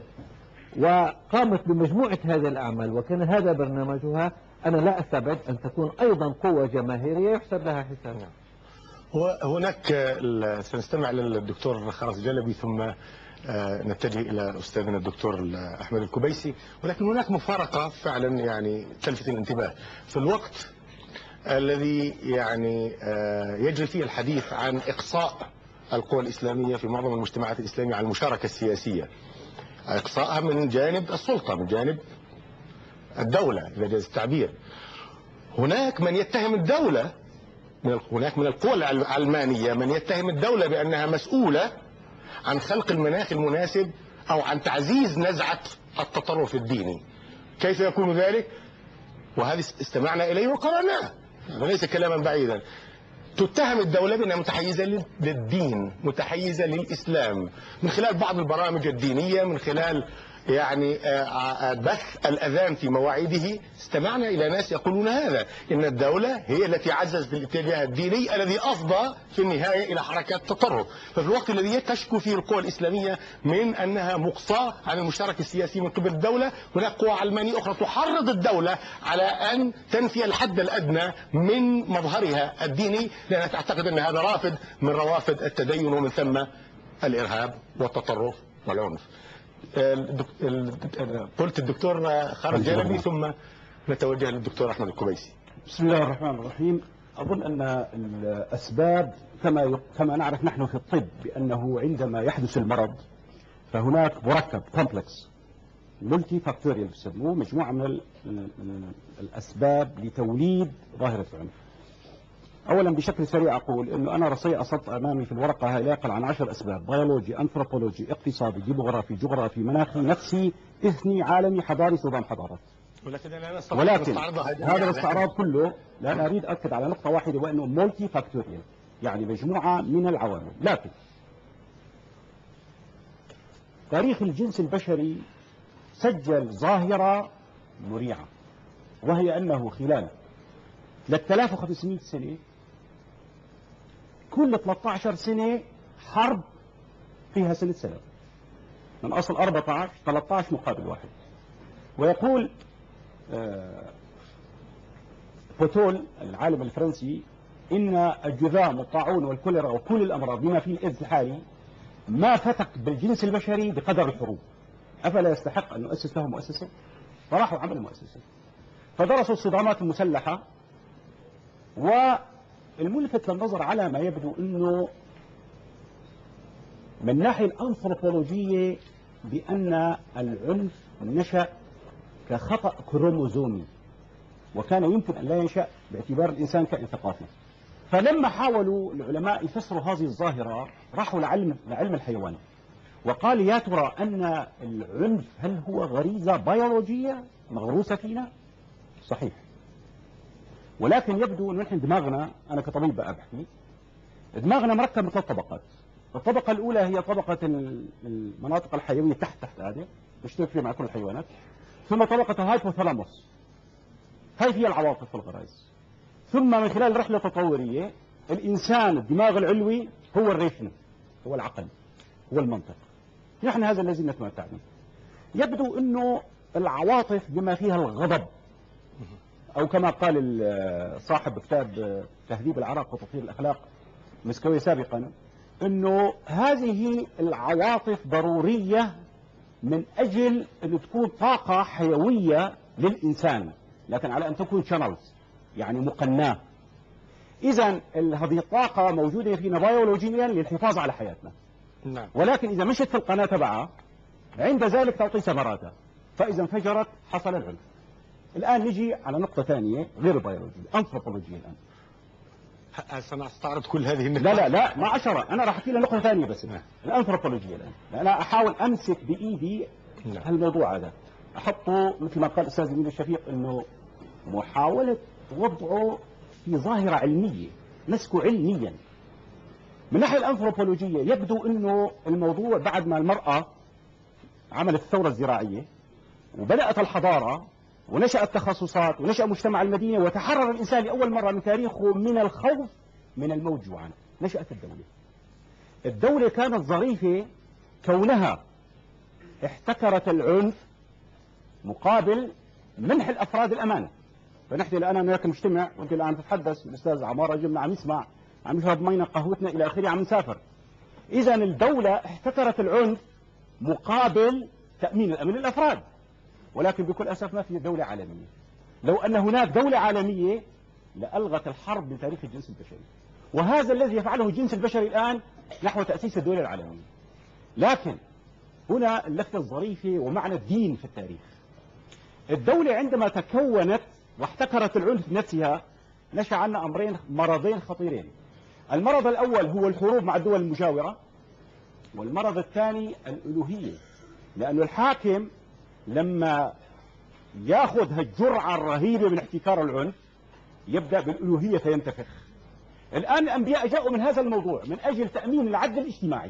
وقامت بمجموعة هذه الأعمال وكان هذا برنامجها. أنا لا أستبعد أن تكون أيضا قوة جماهيرية يحسب لها حساب. وهناك سنستمع للدكتور خرس جلبي ثم نتجه إلى أستاذنا الدكتور أحمد الكبيسي. ولكن هناك مفارقة فعلا يعني تلفت الانتباه في الوقت الذي يعني يجري فيه الحديث عن إقصاء القوى الإسلامية في معظم المجتمعات الإسلامية عن المشاركة السياسية، إقصاءها من جانب السلطة، من جانب الدولة إذا جاز التعبير. هناك من يتهم الدولة، هناك من القوى العلمانية من يتهم الدولة بأنها مسؤولة عن خلق المناخ المناسب أو عن تعزيز نزعة التطرف الديني. كيف يكون ذلك؟ وهذا استمعنا إليه وقرأناه وليس كلاما بعيدا. تتهم الدولة بأنها متحيزة للدين، متحيزة للإسلام، من خلال بعض البرامج الدينية، من خلال يعني بث الأذان في مواعيده. استمعنا إلى ناس يقولون هذا، إن الدولة هي التي عززت الاتجاه الديني الذي أفضى في النهاية إلى حركات التطرف. ففي الوقت الذي تشكو فيه القوى الإسلامية من أنها مقصاة عن المشاركة السياسية من قبل الدولة، هناك قوى علمانية أخرى تحرض الدولة على أن تنفي الحد الأدنى من مظهرها الديني، لأنها تعتقد أن هذا رافد من روافد التدين ومن ثم الإرهاب والتطرف والعنف. قلت الدكتور خالد جلبي ثم نتوجه للدكتور أحمد الكبيسي. بسم الله الرحمن الرحيم. أظن أن الأسباب كما نعرف نحن في الطب بأنه عندما يحدث المرض فهناك مركب كومبلكس ملتي فاكتوريال بسموه، مجموعة من الأسباب لتوليد ظاهرة العنف. أولا بشكل سريع أقول أنه أنا أصبت أمامي في الورقة لا يقل عن 10 أسباب: بيولوجي، أنثروبولوجي، اقتصادي، ديموغرافي، جغرافي، مناخي، نفسي، إثني، عالمي، حضاري، نظام حضارات. ولكن هذا الاستعراض كله لا أنا أريد أكد على نقطة واحدة وأنه مولتي فاكتوريال، يعني مجموعة من العوامل. لكن تاريخ الجنس البشري سجل ظاهرة مريعة، وهي أنه خلال 3500 سنة كل 13 سنة حرب فيها سنة سلام، من أصل 14 13 مقابل واحد. ويقول فوتول العالم الفرنسي إن الجذام والطاعون والكوليرا وكل الأمراض بما فيه الإيدز الحالي ما فتك بالجنس البشري بقدر الحروب. أفلا يستحق أن نؤسس له مؤسسة؟ فراحوا عملوا مؤسسة، فدرسوا الصدامات المسلحة. والملفت للنظر على ما يبدو أنه من الناحية الأنثروبولوجية بأن العنف نشأ كخطأ كروموزومي، وكان يمكن أن لا ينشأ باعتبار الإنسان كائن ثقافي. فلما حاولوا العلماء يفسروا هذه الظاهرة راحوا لعلم الحيوان، وقال يا ترى أن العنف هل هو غريزة بيولوجية مغروسة فينا؟ صحيح، ولكن يبدو أن نحن دماغنا، أنا كطبيب بقى بحكي، دماغنا مركب من 3 طبقات. الطبقة الأولى هي طبقة المناطق الحيوية تحت هذه تشترك فيها مع كل الحيوانات، ثم طبقة الهايبوثالاموس، هاي هي العواطف والغرائز، ثم من خلال رحلة تطورية الإنسان الدماغ العلوي هو الريشن، هو العقل، هو المنطق. نحن هذا الذي نتمتع به. يبدو أنه العواطف بما فيها الغضب أو كما قال صاحب كتاب تهذيب العراق وتطهير الأخلاق مسكوي سابقا، أنه هذه العواطف ضرورية من أجل أن تكون طاقة حيوية للإنسان، لكن على أن تكون شانلز، يعني مقناة. إذا هذه الطاقة موجودة فينا بيولوجيا للحفاظ على حياتنا. نعم. ولكن إذا مشت في القناة تبعها عند ذلك تعطي ثمراتها، فإذا انفجرت حصل العنف. الآن نجي على نقطة ثانية غير البيولوجية، الأنثروبولوجية. الآن سنستعرض كل هذه النقاط. لا ما عشرة، أنا راح أحكي لك نقطة ثانية بس. الأنثروبولوجية الآن أنا أحاول أمسك بإيدي هالموضوع هذا، أحطه مثل ما قال الأستاذ أمين الشفيق، أنه محاولة وضعه في ظاهرة علمية، مسكه علميا. من ناحية الأنثروبولوجية يبدو أنه الموضوع بعد ما المرأة عملت الثورة الزراعية وبدأت الحضارة ونشأ التخصصات ونشأ مجتمع المدينة وتحرر الإنسان لأول مرة من تاريخه من الخوف من الموت جوعا، نشأت الدولة. الدولة كانت ظريفة كونها احتكرت العنف مقابل منح الأفراد الأمانة. فنحن الآن هناك مجتمع، وأنت الآن تتحدث، الأستاذ عمار جمنا عم يسمع، عم يشرب مينا قهوتنا إلى آخره، عم نسافر. إذا الدولة احتكرت العنف مقابل تأمين الأمن للأفراد، ولكن بكل أسف ما في دولة عالمية. لو أن هناك دولة عالمية لألغت الحرب من تاريخ الجنس البشري، وهذا الذي يفعله الجنس البشري الآن نحو تأسيس الدولة العالمية. لكن هنا اللفتة الظريفة ومعنى الدين في التاريخ. الدولة عندما تكونت واحتكرت العنف نفسها نشأ عنا مرضين خطيرين. المرض الأول هو الحروب مع الدول المجاورة، والمرض الثاني الألوهية، لأن الحاكم لما يأخذ هالجرعة الرهيبة من احتكار العنف يبدأ بالألوهية فينتفخ. الآن الأنبياء جاءوا من هذا الموضوع من أجل تأمين العدل الاجتماعي.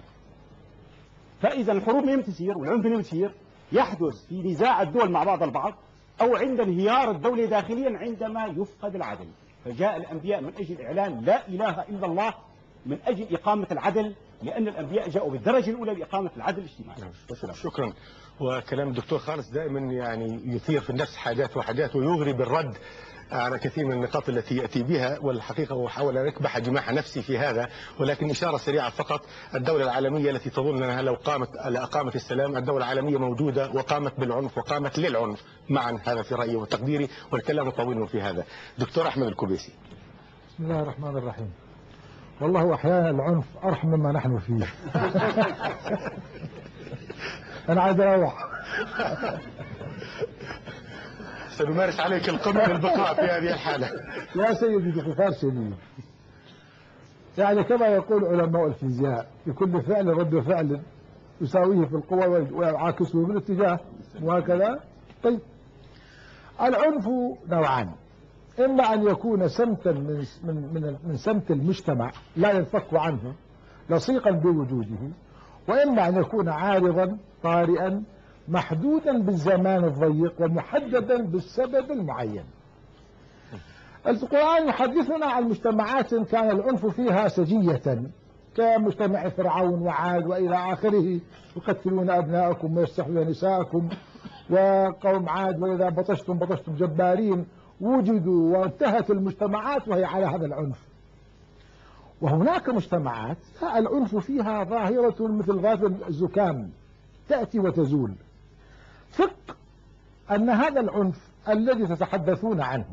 فإذا الحروب من تصير والعنف من يصير يحدث في نزاع الدول مع بعض البعض، أو عند انهيار الدولة داخليا عندما يفقد العدل. فجاء الأنبياء من أجل إعلان لا إله إلا الله، من أجل إقامة العدل، لأن الأنبياء جاءوا بالدرجة الأولى لإقامة العدل الاجتماعي. شكرا. وكلام الدكتور خالص دائما يعني يثير في النفس حاجات وحاجات، ويغري بالرد على كثير من النقاط التي يأتي بها. والحقيقة أحاول أن أكبح جماح نفسي في هذا، ولكن إشارة سريعة فقط. الدولة العالمية التي تظن أنها لو أقامت السلام، الدولة العالمية موجودة وقامت بالعنف وقامت للعنف معا. هذا في رأيي وتقديري، والكلام طويل في هذا. دكتور أحمد الكوبيسي. بسم الله الرحمن الرحيم. والله أحيانا العنف أرحم مما نحن فيه. أنا عايز أروح. سنمارس عليك القمع للبقاء في هذه الحالة. يا سيدي بخفار شديد. يعني كما يقول علماء الفيزياء، لكل فعل رد فعل يساويه في القوة ويعاكسه بالاتجاه، وهكذا. طيب، العنف نوعان: إما أن يكون سمتا من سمت المجتمع لا ينفك عنه لصيقا بوجوده، وإما أن يكون عارضا طارئا محدودا بالزمان الضيق ومحددا بالسبب المعين. القرآن يحدثنا عن مجتمعات كان العنف فيها سجية، كمجتمع فرعون وعاد وإلى آخره، يقتلون أبناءكم ويستحيون نساءكم، وقوم عاد وإذا بطشتم بطشتم جبارين، وجدوا وانتهت المجتمعات وهي على هذا العنف. وهناك مجتمعات العنف فيها ظاهرة مثل ظاهرة الزكام، تأتي وتزول. ثق أن هذا العنف الذي تتحدثون عنه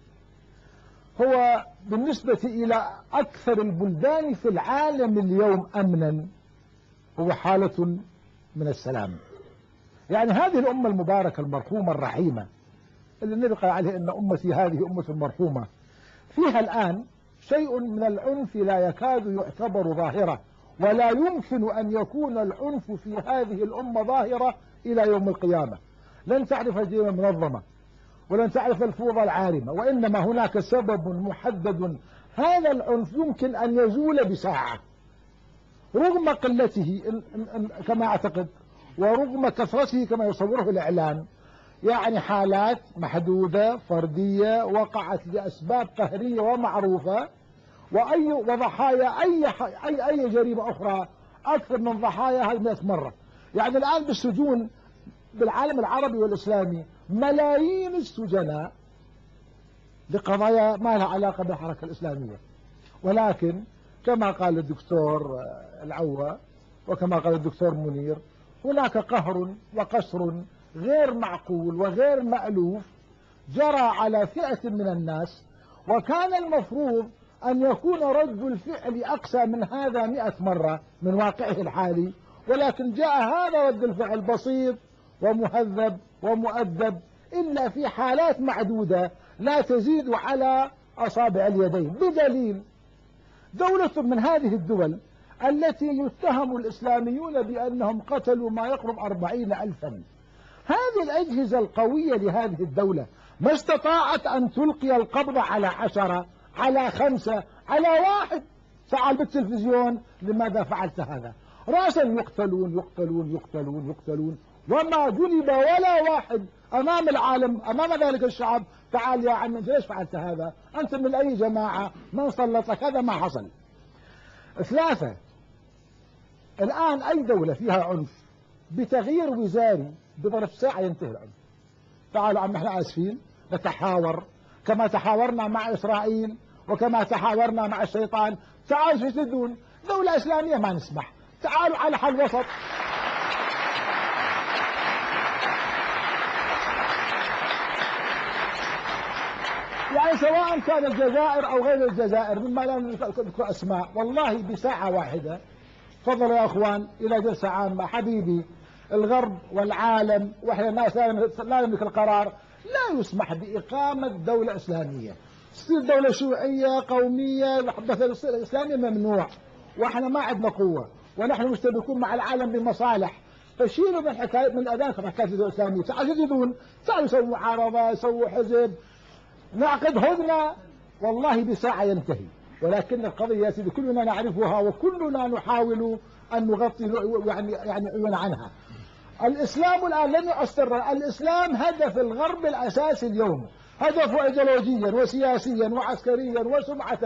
هو بالنسبة إلى أكثر البلدان في العالم اليوم أمنا هو حالة من السلام. يعني هذه الأمة المباركة المرحومة الرحيمة اللي النبي قال عليه إن أمتي هذه أمة مرحومة، فيها الآن شيء من العنف لا يكاد يعتبر ظاهرة، ولا يمكن أن يكون العنف في هذه الأمة ظاهرة إلى يوم القيامة. لن تعرف الجريمة المنظمة ولن تعرف الفوضى العارمة، وإنما هناك سبب محدد. هذا العنف يمكن أن يزول بساعة رغم قلته كما أعتقد، ورغم كثرته كما يصوره الإعلام. يعني حالات محدودة فردية وقعت لأسباب قهرية ومعروفة، وضحايا أي جريمة أخرى أكثر من ضحايا هذه 100 مرة. يعني الآن بالسجون بالعالم العربي والإسلامي ملايين السجناء لقضايا ما لها علاقة بالحركة الإسلامية. ولكن كما قال الدكتور العوا وكما قال الدكتور منير، هناك قهر وقسر غير معقول وغير مألوف جرى على فئة من الناس، وكان المفروض أن يكون رد الفعل أقسى من هذا 100 مرة من واقعه الحالي، ولكن جاء هذا رد الفعل بسيط ومهذب ومؤدب إلا في حالات معدودة لا تزيد على أصابع اليدين. بدليل دولة من هذه الدول التي يتهم الإسلاميون بأنهم قتلوا ما يقرب 40,000، هذه الأجهزة القوية لهذه الدولة ما استطاعت أن تلقي القبض على 10 على 5 على 1 فعل بالتلفزيون. لماذا فعلت هذا؟ رأسا يقتلون يقتلون يقتلون يقتلون، وما جلب ولا واحد أمام العالم أمام ذلك الشعب. تعال يا عم أنت ليش فعلت هذا؟ أنت من أي جماعة؟ من سلطك؟ هذا ما حصل. 3، الآن أي دولة فيها عنف بتغيير وزاري بظرف ساعة ينتهي العنف. تعالوا عم احنا آسفين نتحاور كما تحاورنا مع إسرائيل وكما تحاورنا مع الشيطان. تعالوا تجدون دولة إسلامية ما نسمح. تعالوا على حل وسط. يعني سواء كان الجزائر أو غير الجزائر مما لا نذكر أسماء، والله بساعة واحدة تفضلوا يا أخوان إلى جلسة عامة. حبيبي الغرب والعالم وإحنا الناس لا نملك القرار، لا يسمح بإقامة دولة إسلامية. تصير دولة شيوعية قومية مثل الإسلامية ممنوع، وإحنا ما عندنا قوة ونحن مشتبكون مع العالم بمصالح. فشيلوا من حكاية من الأذان حكاية الدولة الإسلامية. تعالوا تجدون، تعالوا سووا معارضة، سووا حزب، نعقد هدنة، والله بساعة ينتهي. ولكن القضية يا سيدي كلنا نعرفها وكلنا نحاول أن نغطي يعني عيون عنها. الإسلام الآن لن يؤثر. الإسلام هدف الغرب الأساسي اليوم، هدفه إيديولوجيا وسياسيا وعسكريا وسمعة،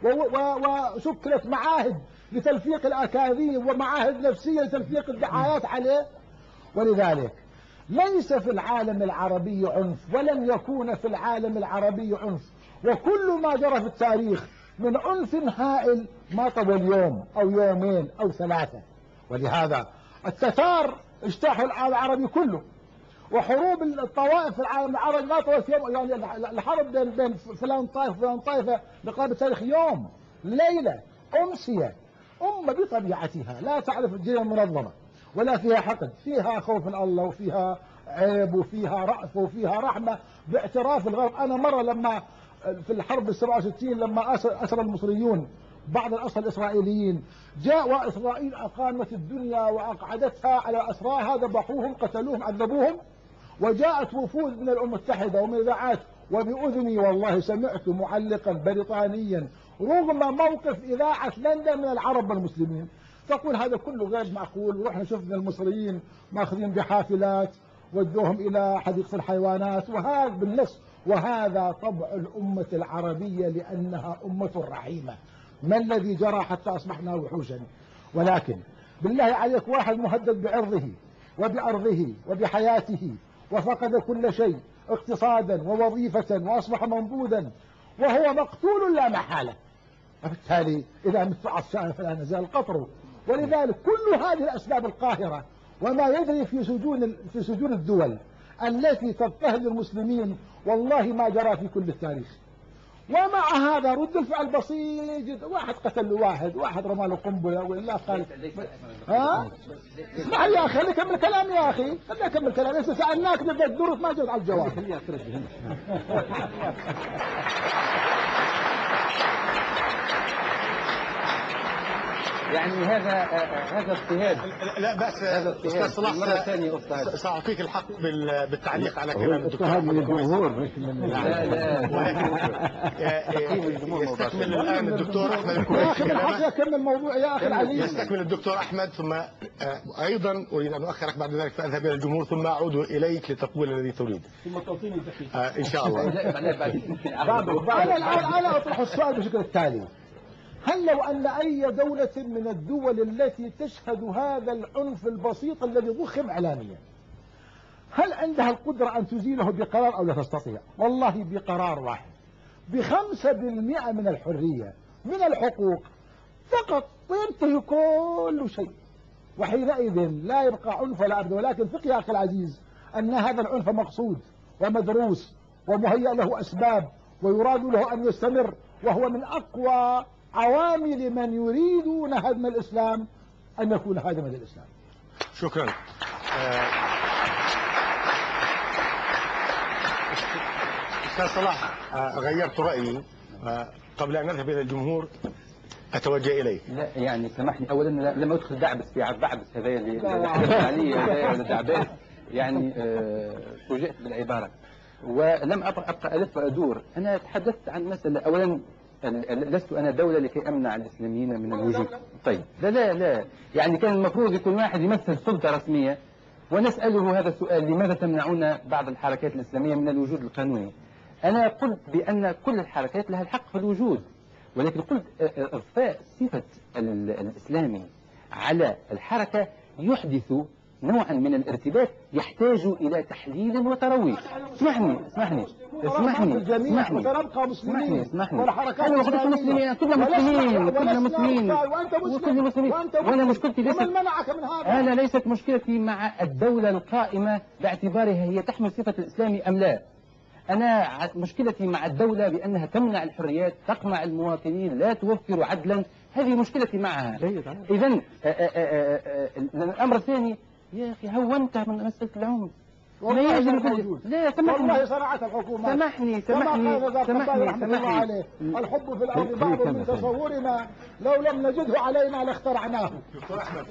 وشكلت معاهد لتلفيق الأكاذيب ومعاهد نفسية لتلفيق الدعايات عليه. ولذلك ليس في العالم العربي عنف ولن يكون في العالم العربي عنف، وكل ما جرى في التاريخ من عنف هائل ما طول يوم أو يومين أو 3. ولهذا التتار اجتاحوا العالم العربي كله، وحروب الطوائف في العالم العربي ما طولت يوم. يعني الحرب بين فلان طائفة وفلان طائفة لقابل التاريخ يوم ليلة أمسية. أمة بطبيعتها لا تعرف الدين المنظمة ولا فيها حقد، فيها خوف من الله وفيها عيب وفيها رأفة وفيها رحمة باعتراف الغرب. أنا مرة لما في الحرب 67 لما أسر المصريون بعض الأسرى الإسرائيليين، جاء وإسرائيل أقامت الدنيا وأقعدتها على أسراها، ذبحوهم قتلوهم عذبوهم، وجاءت وفود من الأمم المتحدة ومن الإذاعات، وبأذني والله سمعت معلقا بريطانيا رغم موقف إذاعة لندن من العرب والمسلمين تقول هذا كله غير معقول، ورحنا شفنا المصريين ماخذين بحافلات ودوهم إلى حديقة الحيوانات، وهذا بالنص. وهذا طبع الأمة العربية لأنها أمة رحيمة. ما الذي جرى حتى أصبحنا وحوشا؟ ولكن بالله عليك واحد مهدد بعرضه وبأرضه وبحياته وفقد كل شيء اقتصادا ووظيفة وأصبح منبوذا وهو مقتول لا محالة، وبالتالي إذا مت عطشان فلا نزال القطر. ولذلك كل هذه الأسباب القاهرة وما يجري في سجون الدول التي تضطهد المسلمين والله ما جرى في كل التاريخ. ومع هذا رد الفعل بسيط جدا، واحد قتل واحد رمى له قنبله ولا قال اسمع يا اخي خليني اكمل كلام يا اخي خليني اكمل كلام. لسه سالناك بدك تدرس ما جاوبت على الجواب. يعني هذا اضطهاد. لا بأس أستاذ صلاح، مرة ثانية أضطهاد. سأعطيك الحق بالتعليق على كلام الدكتور. اضطهاد من الجمهور مش من يستكمل الآن الدكتور أحمد يا أخي بالحق يكمل الموضوع يا أخي العزيز. يستكمل الدكتور أحمد، ثم أيضا أريد أن أؤخرك بعد ذلك فأذهب إلى الجمهور ثم أعود إليك لتقول الذي تريد. ثم تعطيني الدقيق. إن شاء الله. أنا أطرح السؤال بشكل التالي: هل لو أن أي دولة من الدول التي تشهد هذا العنف البسيط الذي ضخم إعلاميا هل عندها القدرة أن تزيله بقرار أو لا تستطيع؟ والله بقرار واحد. ب5% من الحرية من الحقوق فقط وينتهي كل شيء، وحينئذ لا يبقى عنف ولا أبدا. ولكن فقه يا أخي العزيز أن هذا العنف مقصود ومدروس ومهيأ له أسباب ويراد له أن يستمر، وهو من أقوى عوامل من يريدون هدم الإسلام أن يكون هادما للإسلام. شكرا. أستاذ صلاح، غيرت رأيي. قبل أن نذهب إلى الجمهور أتوجه إليك. لا يعني سامحني، اولا لما ادخل دعبس في دعبس هذا اللي حدث علي هذا دعبس، يعني فوجئت بالعباره ولم ابقى الف وادور. انا تحدثت عن مساله، اولا لست انا دوله لكي امنع الاسلاميين من الوجود. طيب لا لا لا، يعني كان المفروض يكون واحد يمثل سلطه رسميه ونساله هذا السؤال: لماذا تمنعون بعض الحركات الاسلاميه من الوجود القانوني؟ انا قلت بان كل الحركات لها الحق في الوجود، ولكن قلت إضفاء صفة الإسلامي على الحركة يحدث نوعا من الارتباك يحتاج إلى تحليل وترويج. اسمحني أنا قلت مسلمين، كلنا مسلمين وأنا مشكلتي ليست، أنا ليست مشكلتي مع الدولة القائمة باعتبارها هي تحمل صفة الإسلام أم لا. أنا مشكلتي مع الدولة بأنها تمنع الحريات، تقمع المواطنين، لا توفر عدلا، هذه مشكلتي معها. إذن الأمر الثاني، يا أخي هونت من مسألة العنف. لا سامحني، والله صنعت الحكومة. سامحني الحب في الأرض بعض من تصورنا، لو لم نجده علينا لاخترعناه. دكتور أحمد.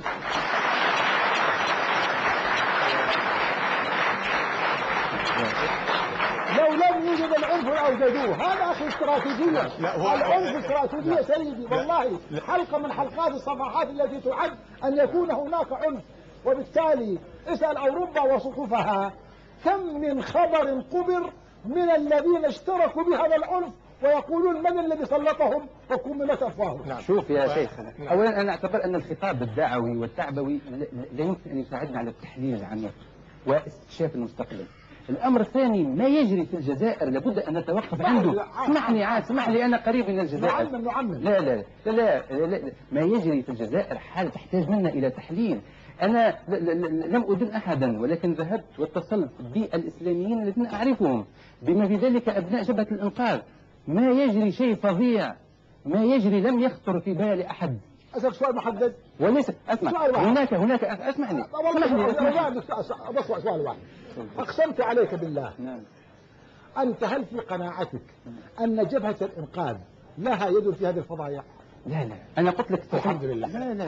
لو لم يوجد العنف لأوجدوه. هذا أخي استراتيجية. العنف استراتيجية سيدي، والله حلقة من حلقات الصفحات التي تعد أن يكون هناك عنف. وبالتالي اسأل أوروبا وصحفها كم من خبر قبر من الذين اشتركوا بهذا العنف ويقولون من الذي سلطهم وكملت أفواههم. شوف يا شيخ، أولا أنا أعتبر أن الخطاب الدعوي والتعبوي لا يمكن أن يساعدنا على التحليل العميق واستكشاف المستقبل. الأمر الثاني، ما يجري في الجزائر لابد أن نتوقف عنده. اسمح لي أنا قريب من الجزائر. نعمم. لا لا لا لا لا، ما يجري في الجزائر حالة تحتاج منا إلى تحليل. أنا لم أدن أحدا، ولكن ذهبت واتصلت بالإسلاميين الذين أعرفهم، بما في ذلك أبناء جبهة الإنقاذ. ما يجري شيء فظيع، ما يجري لم يخطر في بال أحد. أسألك سؤال محدد وليس اسمع، هناك اسمحني بس سؤال واحد. أقسمت عليك بالله. أنت هل في قناعتك أن جبهة الإنقاذ لها يد في هذه الفضايح؟ لا لا، أنا قلت لك الحمد لله. لا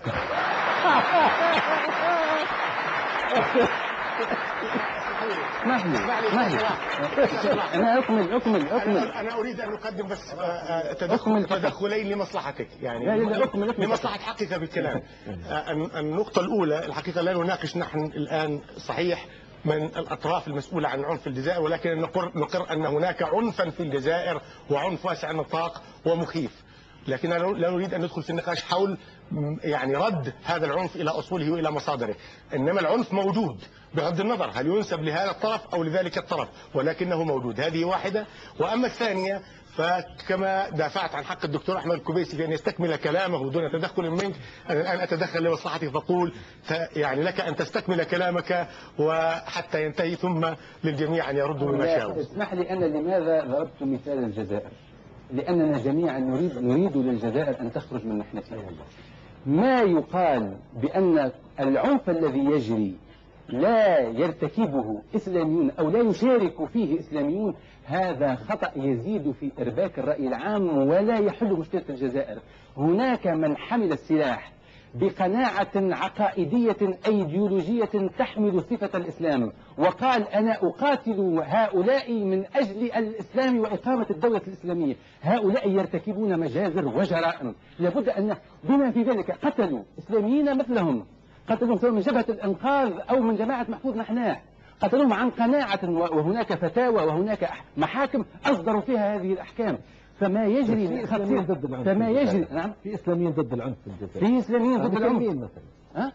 اسمح لي أنا أكمل أنا أريد أن أقدم بس تدخلين لمصلحتك، يعني لمصلحة حقك بالكلام. النقطة الأولى، الحقيقة لا نناقش نحن الآن صحيح من الأطراف المسؤولة عن عنف الجزائر، ولكن نقر أن هناك عنفا في الجزائر وعنف واسع النطاق ومخيف، لكن لا نريد أن ندخل في النقاش حول يعني رد هذا العنف إلى أصوله وإلى مصادره. إنما العنف موجود بغض النظر هل ينسب لهذا الطرف أو لذلك الطرف، ولكنه موجود. هذه واحدة. وأما الثانية، فكما دافعت عن حق الدكتور أحمد الكبيسي في أن يستكمل كلامه دون تدخل منك، أنا الآن أتدخل لمصلحتي فأقول يعني لك أن تستكمل كلامك وحتى ينتهي، ثم للجميع أن يردوا بما شاءوا. اسمح لي، أنا لماذا ضربت مثال الجزائر؟ لأننا جميعا نريد للجزائر أن تخرج من محنتها. ما يقال بأن العنف الذي يجري لا يرتكبه إسلاميون أو لا يشارك فيه إسلاميون، هذا خطأ يزيد في إرباك الرأي العام ولا يحل مشكلة الجزائر. هناك من حمل السلاح بقناعة عقائدية أيديولوجية تحمل صفة الإسلام وقال أنا أقاتل هؤلاء من أجل الإسلام وإقامة الدولة الإسلامية. هؤلاء يرتكبون مجازر وجرائم، لابد أن بما في ذلك قتلوا إسلاميين مثلهم، قتلوهم سواء من جبهة الإنقاذ أو من جماعة محفوظ نحناه، قتلوهم عن قناعة، وهناك فتاوى وهناك محاكم أصدروا فيها هذه الأحكام. فما يجري إسلاميين ضد العنف، فما يجري نعم، في إسلاميين ضد العنف في الجزائر، في إسلاميين ضد العنف مثلا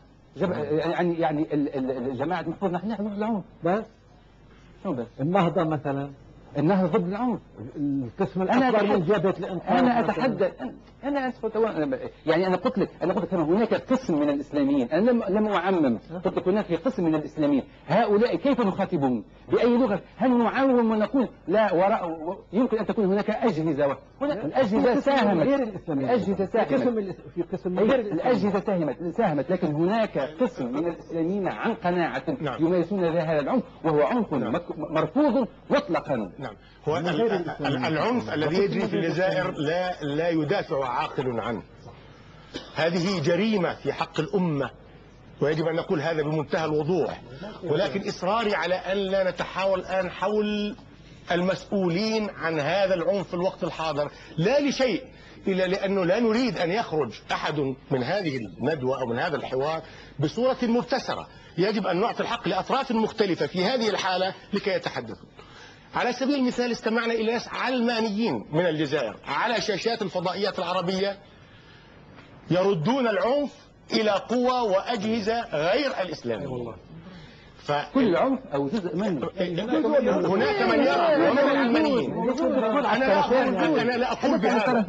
يعني جماعة محفوظ نحن ضد العنف. بس شو بس؟ النهضة مثلا انها ضد العنف. القسم الأكبر من جبهة الإنقاذ. أنا أتحدث، أنا أسف، يعني أنا قلت لك كما هناك قسم من الإسلاميين، أنا لم أعمم، قلت لك هناك قسم من الإسلاميين، هؤلاء كيف نخاطبهم؟ بأي لغة؟ هل نعاوم ونقول لا وراء يمكن أن تكون هناك أجهزة، الأجهزة ساهمت، الأجهزة ساهمت في قسم غير الأجهزة ساهمت، لكن هناك قسم من الإسلاميين عن قناعة يمارسون هذا العنف، وهو عنف مرفوض مطلقا. نعم، هو العنف الذي يجري في الجزائر لا يدافع عاقل عنه. هذه جريمة في حق الأمة، ويجب أن نقول هذا بمنتهى الوضوح. ولكن إصراري على أن لا نتحاول الآن حول المسؤولين عن هذا العنف في الوقت الحاضر لا لشيء إلا لأنه لا نريد أن يخرج أحد من هذه الندوة أو من هذا الحوار بصورة مبتسرة. يجب أن نعطي الحق لأطراف مختلفة في هذه الحالة لكي يتحدثوا. على سبيل المثال استمعنا إلى ناس علمانيين من الجزائر على شاشات الفضائيات العربية يردون العنف إلى قوى وأجهزة غير الإسلامية. كل العنف أو جزء منه. هناك من يرى ومن العلمانيين. أنا لا أقول بهذا.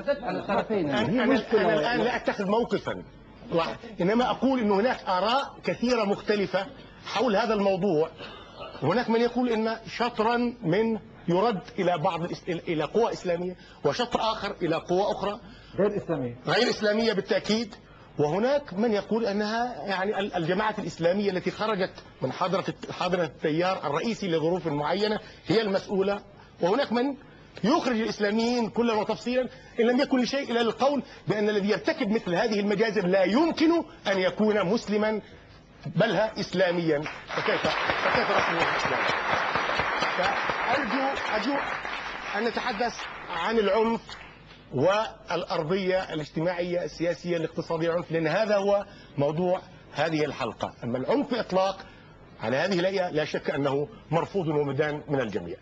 أنا الآن لا أتخذ موقفا واحد، إنما أقول أن هناك آراء كثيرة مختلفة حول هذا الموضوع. هناك من يقول إن شطرا من يرد إلى إلى قوى إسلامية، وشطر آخر إلى قوى أخرى غير إسلامية بالتأكيد. وهناك من يقول أنها يعني الجماعة الإسلامية التي خرجت من حاضرة التيار الرئيسي لظروف معينة هي المسؤولة. وهناك من يخرج الإسلاميين كلا وتفصيلا إن لم يكن لشيء إلا للقول بأن الذي يرتكب مثل هذه المجازر لا يمكن أن يكون مسلما بل إسلاميا، فكيف رسمه الإسلام؟ فأرجو أن نتحدث عن العنف والأرضية الاجتماعية السياسية الاقتصادية العنف، لأن هذا هو موضوع هذه الحلقة. أما العنف إطلاق على هذه الهيئة لا شك أنه مرفوض ومدان من الجميع.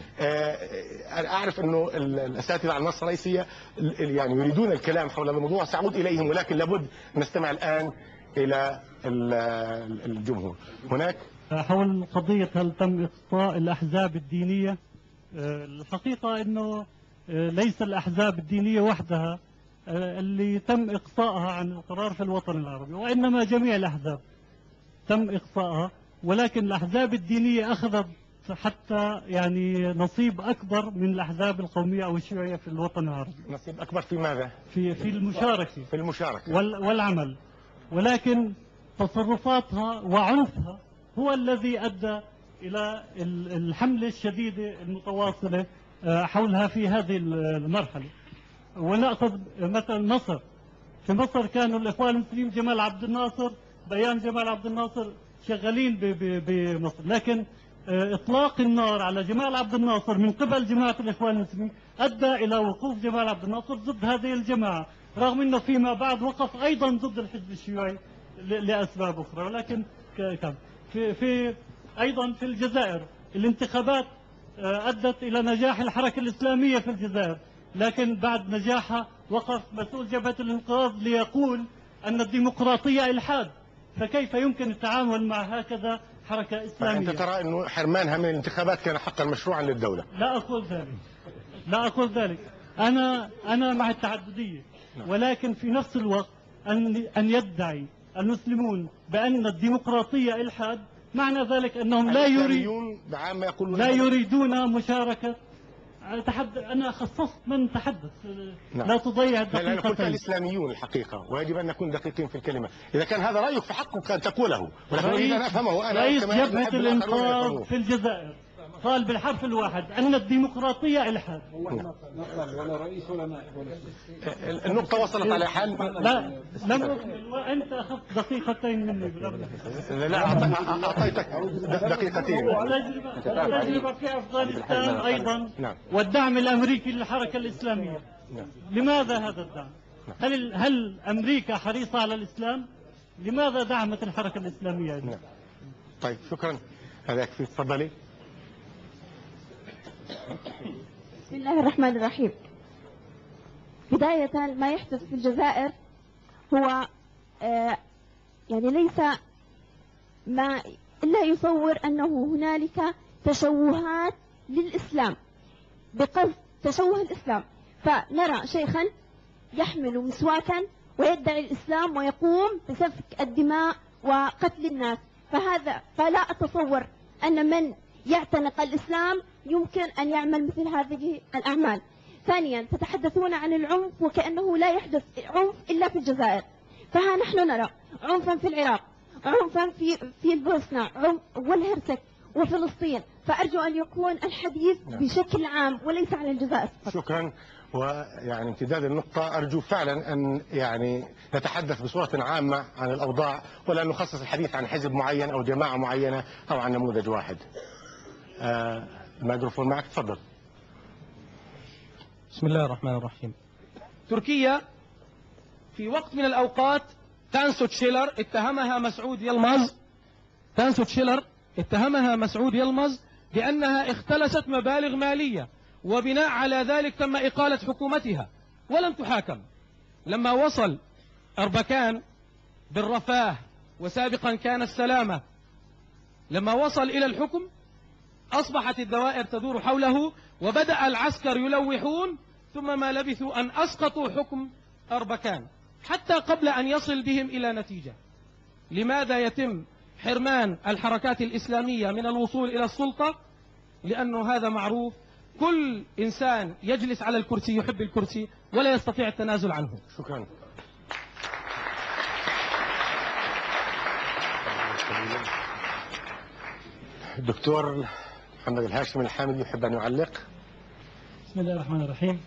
أنا أعرف أنه الأساتذة على المنصة الرئيسية يعني يريدون الكلام حول هذا الموضوع، سأعود إليهم، ولكن لابد نستمع الآن إلى الجمهور. هناك حول قضية هل تم إقصاء الأحزاب الدينية. الحقيقة أنه ليس الأحزاب الدينية وحدها اللي تم إقصائها عن القرار في الوطن العربي، وإنما جميع الأحزاب تم إقصائها، ولكن الأحزاب الدينية أخذت حتى يعني نصيب أكبر من الأحزاب القومية أو الشيوعية في الوطن العربي. نصيب أكبر في ماذا؟ في المشاركة، في المشاركة والعمل، ولكن تصرفاتها وعنفها هو الذي أدى إلى الحملة الشديدة المتواصلة حولها في هذه المرحلة. ونأخذ مثلا مصر. في مصر كانوا الإخوان المسلمين جمال عبد الناصر بأيام جمال عبد الناصر شغالين بمصر، لكن إطلاق النار على جمال عبد الناصر من قبل جماعة الإخوان المسلمين أدى إلى وقوف جمال عبد الناصر ضد هذه الجماعة، رغم أنه فيما بعد وقف أيضا ضد الحزب الشيوعي لأسباب أخرى. ولكن في أيضا في الجزائر الانتخابات أدت إلى نجاح الحركة الإسلامية في الجزائر، لكن بعد نجاحها وقف مسؤول جبهة الإنقاذ ليقول أن الديمقراطية إلحاد، فكيف يمكن التعامل مع هكذا حركة إسلامية؟ أنت ترى أنه حرمانها من الانتخابات كان حقا مشروعا للدولة؟ لا أقول ذلك. أنا مع التعددية، ولكن في نفس الوقت أن يدعي المسلمون بأن الديمقراطية إلحاد، معنى ذلك أنهم لا يريدون مشاركة. أنا خصصت من تحدث. نعم. لا تضيع الدقيقتين. لا، قلت الإسلاميون الحقيقة، ويجب أن نكون دقيقين في الكلمة. إذا كان هذا رأيك فحقك أن تقوله، ولكن أريد أن أفهمه أنا. رئيس جبهة الإنقاذ في الجزائر قال بالحرف الواحد أن الديمقراطية إلحاد. ولا رئيس ولا نائب ولا النقطة وصلت على حال. لا لم أكمل، وأنت أخذت دقيقتين مني. لا، أعطيتك دقيقتين. التجربة في أفغانستان أيضا، والدعم الأمريكي للحركة الإسلامية. لماذا هذا الدعم؟ هل أمريكا حريصة على الإسلام؟ لماذا دعمت الحركة الإسلامية؟ طيب شكرا، هذا يكفي. تفضلي. بسم الله الرحمن الرحيم. بداية ما يحدث في الجزائر هو يعني ليس ما إلا يصور أنه هنالك تشوهات للإسلام بقصد تشوه الإسلام. فنرى شيخا يحمل مسواكا ويدعي الإسلام ويقوم بسفك الدماء وقتل الناس، فلا أتصور أن من يعتنق الإسلام يمكن أن يعمل مثل هذه الأعمال. ثانيا، تتحدثون عن العنف وكأنه لا يحدث عنف إلا في الجزائر، فها نحن نرى عنفا في العراق، عنفا في البوسنة والهرسك وفلسطين. فأرجو أن يكون الحديث بشكل عام وليس عن الجزائر فقط. شكرا. ويعني امتداد النقطة، أرجو فعلا أن يعني نتحدث بصورة عامة عن الأوضاع ولا نخصص الحديث عن حزب معين أو جماعة معينة أو عن نموذج واحد. الميكروفون معك، تفضل. بسم الله الرحمن الرحيم. تركيا في وقت من الأوقات تانسو تشيلر اتهمها مسعود يلمز بأنها اختلست مبالغ مالية، وبناء على ذلك تم إقالة حكومتها ولم تحاكم. لما وصل أربكان بالرفاه وسابقا كان السلامة، لما وصل إلى الحكم أصبحت الدوائر تدور حوله وبدأ العسكر يلوحون، ثم ما لبثوا أن أسقطوا حكم أربكان حتى قبل أن يصل بهم إلى نتيجة. لماذا يتم حرمان الحركات الإسلامية من الوصول إلى السلطة؟ لأنه هذا معروف، كل إنسان يجلس على الكرسي يحب الكرسي ولا يستطيع التنازل عنه. شكرا. الدكتور محمد الهاشمي الحامدي يحب أن يعلق. بسم الله الرحمن الرحيم.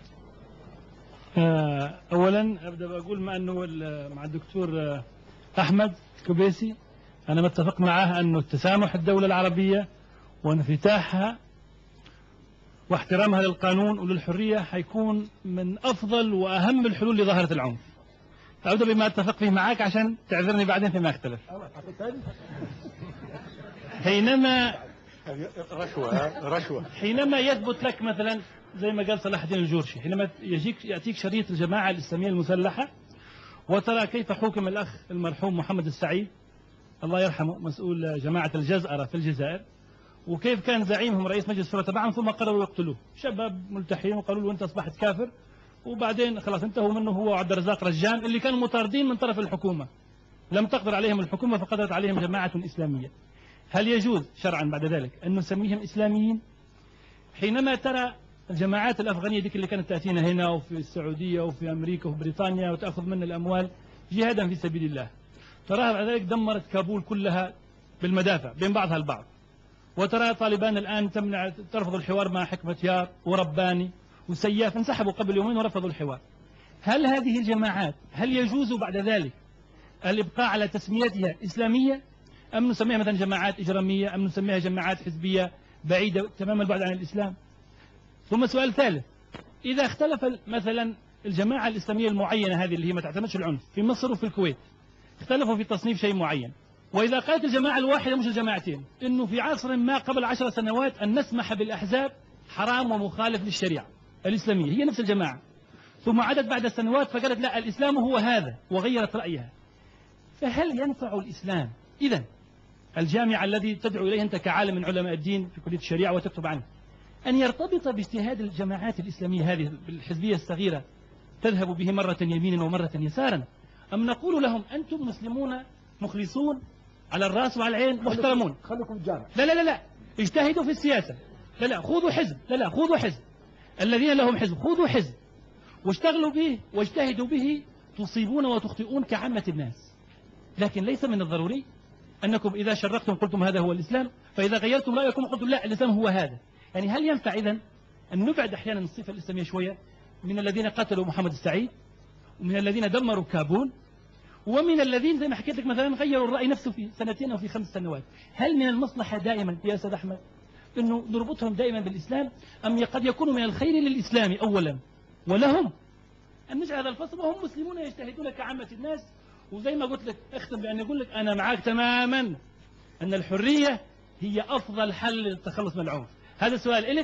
أولا أبدأ بقول مع الدكتور أحمد كبيسي، أنا متفق معه أنه التسامح الدولة العربية وانفتاحها واحترامها للقانون وللحرية حيكون من أفضل وأهم الحلول لظاهرة العنف. أبدأ بما أتفق فيه معك عشان تعذرني بعدين فيما أختلف. حينما يثبت لك مثلا زي ما قال صلاح الدين الجورشي، حينما يأتيك شريط الجماعة الإسلامية المسلحة وترى كيف حكم الأخ المرحوم محمد السعيد الله يرحمه مسؤول جماعة الجزأرة في الجزائر، وكيف كان زعيمهم رئيس مجلس شورى تبعهم، ثم قرروا يقتلوه، شباب ملتحين وقالوا له أنت أصبحت كافر، وبعدين خلاص انتهوا منه هو وعبد الرزاق رجان اللي كانوا مطاردين من طرف الحكومة، لم تقدر عليهم الحكومة فقدرت عليهم جماعة إسلامية. هل يجوز شرعا بعد ذلك أن نسميهم إسلاميين؟ حينما ترى الجماعات الأفغانية ديك اللي كانت تأتينا هنا وفي السعودية وفي أمريكا وفي بريطانيا وتأخذ منا الأموال جهادا في سبيل الله، تراها بعد ذلك دمرت كابول كلها بالمدافع بين بعضها البعض، وترى طالبان الآن ترفض الحوار مع حكمة يار ورباني وسياف، انسحبوا قبل يومين ورفضوا الحوار. هل هذه الجماعات هل يجوز بعد ذلك الإبقاء على تسميتها إسلامية، أم نسميها مثلا جماعات إجرامية، أم نسميها جماعات حزبية بعيدة تماما البعد عن الإسلام؟ ثم سؤال ثالث، إذا اختلف مثلا الجماعة الإسلامية المعينة هذه اللي هي ما تعتمدش العنف في مصر وفي الكويت اختلفوا في تصنيف شيء معين، وإذا قالت الجماعة الواحدة مش الجماعتين إنه في عصر ما قبل 10 سنوات أن نسمح بالأحزاب حرام ومخالف للشريعة الإسلامية، هي نفس الجماعة، ثم عدت بعد سنوات فقالت لا الإسلام هو هذا وغيرت رأيها، فهل ينفع الإسلام إذن الجامعة الذي تدعو إليه أنت كعالم من علماء الدين في كلية الشريعة وتكتب عنه أن يرتبط باجتهاد الجماعات الإسلامية هذه بالحزبية الصغيرة تذهب به مرة يمينا ومرة يسارا، أم نقول لهم أنتم مسلمون مخلصون على الرأس وعلى العين محترمون، خليكم الجامعة، لا اجتهدوا في السياسة، لا خذوا حزب، خذوا حزب، الذين لهم حزب خذوا حزب واشتغلوا به واجتهدوا به، تصيبون وتخطئون كعامة الناس، لكن ليس من الضروري أنكم إذا شرقتم قلتم هذا هو الإسلام، فإذا غيرتم رأيكم قلتم لا الإسلام هو هذا. يعني هل ينفع إذن أن نبعد أحيانا الصفة الإسلامية شوية من الذين قتلوا محمد السعيد ومن الذين دمروا كابول ومن الذين زي ما حكيت لك مثلا غيروا الرأي نفسه في 2 أو في 5 سنوات؟ هل من المصلحة دائما يا أستاذ أحمد أنه نربطهم دائما بالإسلام، أم قد يكون من الخير للإسلام أولا ولهم أن نجعل هذا الفصل وهم مسلمون يجتهدون كعامة الناس؟ وزي ما قلت لك اختم بأن يقول لك أنا معاك تماما أن الحرية هي أفضل حل للتخلص من العنف. هذا سؤال إلك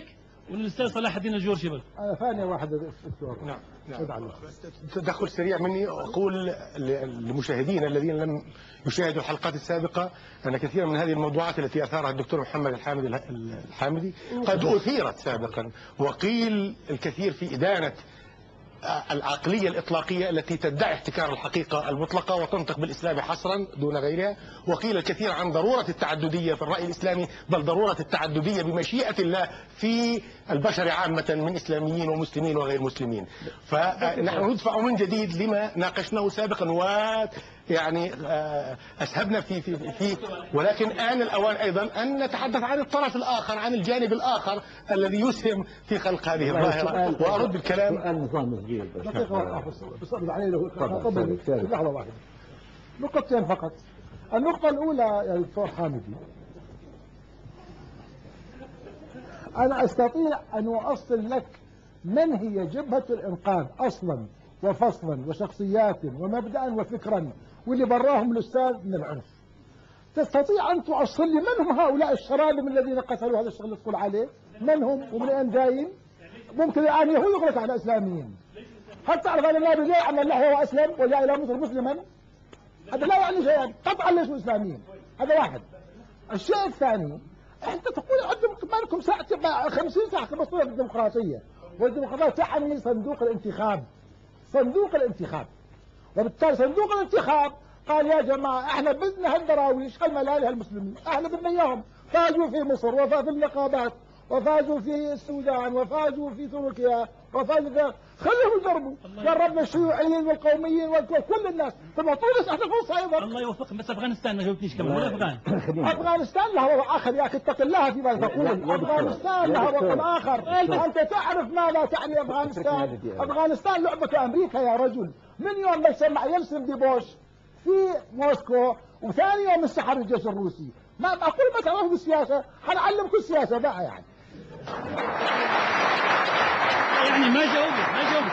والأستاذ صلاح الدين الجورشي بس. ثانية واحدة دكتور. نعم. تدخل سريع مني أقول للمشاهدين الذين لم يشاهدوا الحلقات السابقة أن كثيرا من هذه الموضوعات التي أثارها الدكتور محمد الحامدي قد أثيرت سابقا، وقيل الكثير في إدانة العقلية الإطلاقية التي تدعي احتكار الحقيقة المطلقة وتنطق بالإسلام حصرا دون غيرها، وقيل الكثير عن ضرورة التعددية في الرأي الإسلامي، بل ضرورة التعددية بمشيئة الله في البشر عامة من إسلاميين ومسلمين وغير مسلمين. فنحن ندفع من جديد لما ناقشناه سابقا ويعني أسهبنا في ولكن آن الأوان أيضا أن نتحدث عن الطرف الآخر، عن الجانب الآخر الذي يسهم في خلق هذه الظاهرة. وأرد الكلام دقيقة واحدة بس عليه لحظة واحدة، نقطتين فقط. النقطة الأولى يا دكتور حامدي، أنا أستطيع أن أؤصل لك من هي جبهة الإنقاذ أصلا وفصلا وشخصيات ومبدأ وفكرا، واللي براهم الأستاذ من العنف. تستطيع أن توصل لي من هم هؤلاء الشرادم الذين قتلوا هذا الشغل اللي تقول عليه؟ من هم ومن أين جايين؟ ممكن الآن يهود يقول لك على إسلاميين. هل تعرف أن النبي ليه عمل الله هو أسلم وجاء إلى مصر مسلما؟ هذا لا يعني شيئا، قطعا ليسوا إسلاميين. هذا واحد. الشيء الثاني، أنت تقول عندكم بالكم ساعة 50 ساعة كمسؤولية في الديمقراطية، والديمقراطية تعني صندوق الانتخاب. صندوق الانتخاب. وبالتالي صندوق الانتخاب قال يا جماعة احنا بدنا هالدراويش هالملاله المسلمين، احنا بدنا اياهم. فازوا في مصر وفازوا في النقابات وفازوا في السودان وفازوا في تركيا وفازوا في خليهم يجربوا. جربنا الشيوعيين والقوميين وكل الناس. طب تونس احنا فرصة ايضا. الله يوفقكم. بس افغانستان ما جاوبتنيش كمان. ولا افغانستان لها وضع اخر يا اخي، اتق الله فيما تقول. افغانستان لها وضع اخر. انت تعرف ماذا تعني افغانستان؟ افغانستان لعبة امريكا يا رجل. من يوم ما سمع يلسن ببوش في موسكو وثاني يوم انسحب الجيش الروسي. ما اقول ما تعرفوا بالسياسة، حنعلمكم السياسة بقى يعني ما جاوبت.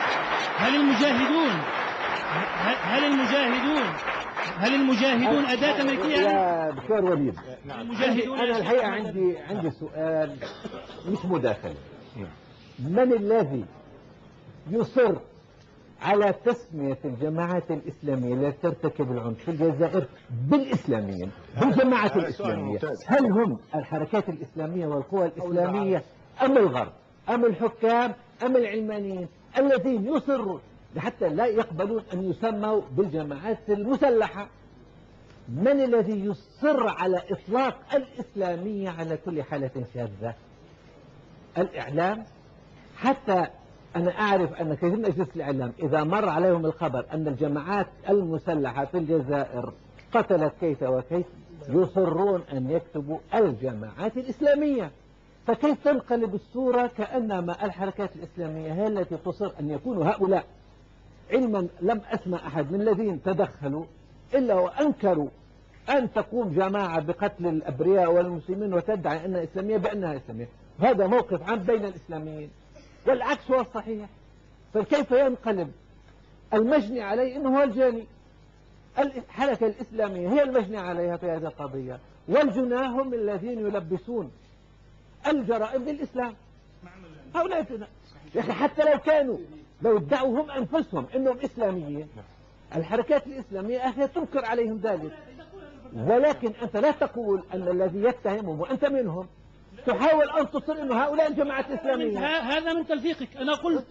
هل المجاهدون أداة أمريكية؟ يا دكتور وليد، أنا الحقيقة عندي سؤال مش مداخلة. من الذي يصر على تسمية الجماعات الإسلامية التي ترتكب العنف في الجزائر بالإسلاميين، بالجماعات الإسلامية؟ هل هم الحركات الإسلامية والقوى الإسلامية أم الغرب أم الحكام أم العلمانيين الذين يصروا حتى لا يقبلون أن يسموا بالجماعات المسلحة؟ من الذي يصر على إطلاق الإسلامية على كل حالة شاذة؟ الإعلام. حتى أنا أعرف أن كثير من أجهزة الإعلام إذا مر عليهم الخبر أن الجماعات المسلحة في الجزائر قتلت كيف وكيف يصرون أن يكتبوا الجماعات الإسلامية. فكيف تنقلب الصورة كأنما الحركات الإسلامية هي التي تصر أن يكونوا هؤلاء؟ علما لم أسمع أحد من الذين تدخلوا إلا وأنكروا أن تقوم جماعة بقتل الأبرياء والمسلمين وتدعي أنها إسلامية بأنها إسلامية. هذا موقف عام بين الإسلاميين، والعكس هو الصحيح. فكيف ينقلب المجني عليه أنه هو الجاني؟ الحركة الإسلامية هي المجني عليها في هذه القضية، والجناه هم الذين يلبسون الجرائم بالإسلام. هؤلاء الجناه يا أخي حتى لو ادعوا هم أنفسهم أنهم إسلاميين، الحركات الإسلامية هي تنكر عليهم ذلك. ولكن أنت لا تقول أن الذي يتهمهم وأنت منهم تحاول أن تصر أن هؤلاء الجماعات الإسلامية. هذا من تلفيقك. أنا قلت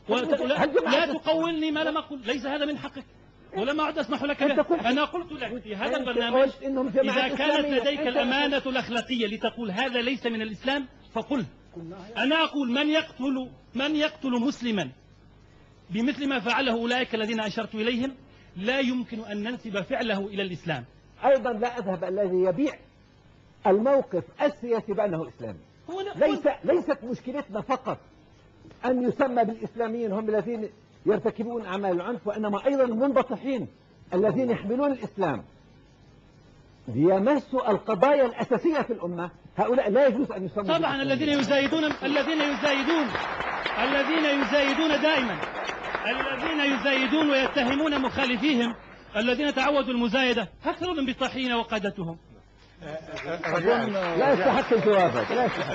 لا تقولني ما لم أقل. ليس هذا من حقك ولم أعد أسمح لك به. أنا قلت لك في هذا البرنامج إذا كانت لديك الأمانة الأخلاقية لتقول هذا ليس من الإسلام فقل. أنا أقول من يقتل مسلما بمثل ما فعله أولئك الذين أشرت إليهم لا يمكن أن ننسب فعله إلى الإسلام. أيضا لا أذهب الذي يبيع الموقف السياسي بأنه إسلامي. ليست مشكلتنا فقط أن يسمى بالإسلاميين هم الذين يرتكبون أعمال العنف، وإنما أيضا المنبطحين الذين يحملون الإسلام ليمسوا القضايا الأساسية في الأمة. هؤلاء لا يجوز أن يسموا طبعا الذين يزايدون دائما، الذين يزايدون ويتهمون مخالفيهم الذين تعودوا المزايدة أكثر من بطاحين وقادتهم. لا يستحق الجواب.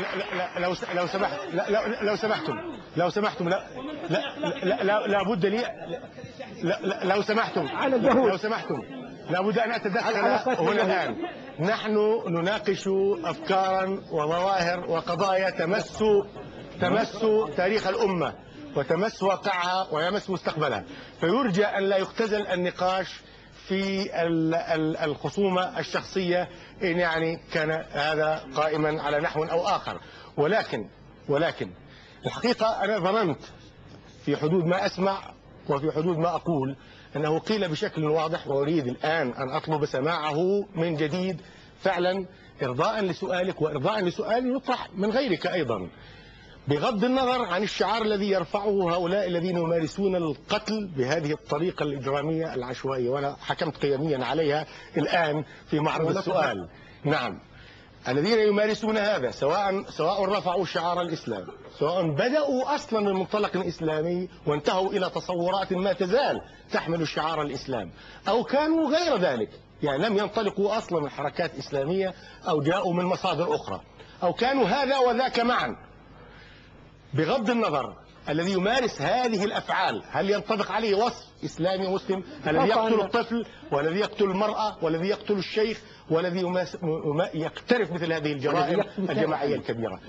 لو سمحتم لابد لي لو سمحتم لابد أن أتدخل هنا الآن. نحن نناقش أفكارا وظواهر وقضايا تمس تاريخ الأمة وتمس واقعها ويمس مستقبلها، فيرجى أن لا يختزل النقاش في الخصومة الشخصية إن يعني كان هذا قائما على نحو أو آخر. ولكن الحقيقة أنا ظننت في حدود ما أسمع وفي حدود ما أقول أنه قيل بشكل واضح، وأريد الآن أن أطلب سماعه من جديد فعلا إرضاء لسؤالك وإرضاء لسؤال يطرح من غيرك أيضا، بغض النظر عن الشعار الذي يرفعه هؤلاء الذين يمارسون القتل بهذه الطريقة الإجرامية العشوائية، وأنا حكمت قيميا عليها الآن في معرض السؤال. نعم، الذين يمارسون هذا سواء رفعوا شعار الإسلام، سواء بدأوا أصلا من منطلق إسلامي وانتهوا إلى تصورات ما تزال تحمل شعار الإسلام، أو كانوا غير ذلك، يعني لم ينطلقوا أصلا من حركات إسلامية أو جاءوا من مصادر أخرى، أو كانوا هذا وذاك معا. بغض النظر الذي يمارس هذه الأفعال هل ينطبق عليه وصف إسلامي مسلم؟ الذي يقتل الطفل والذي يقتل المرأة والذي يقتل الشيخ والذي يقترف مثل هذه الجرائم الجماعية الكبيرة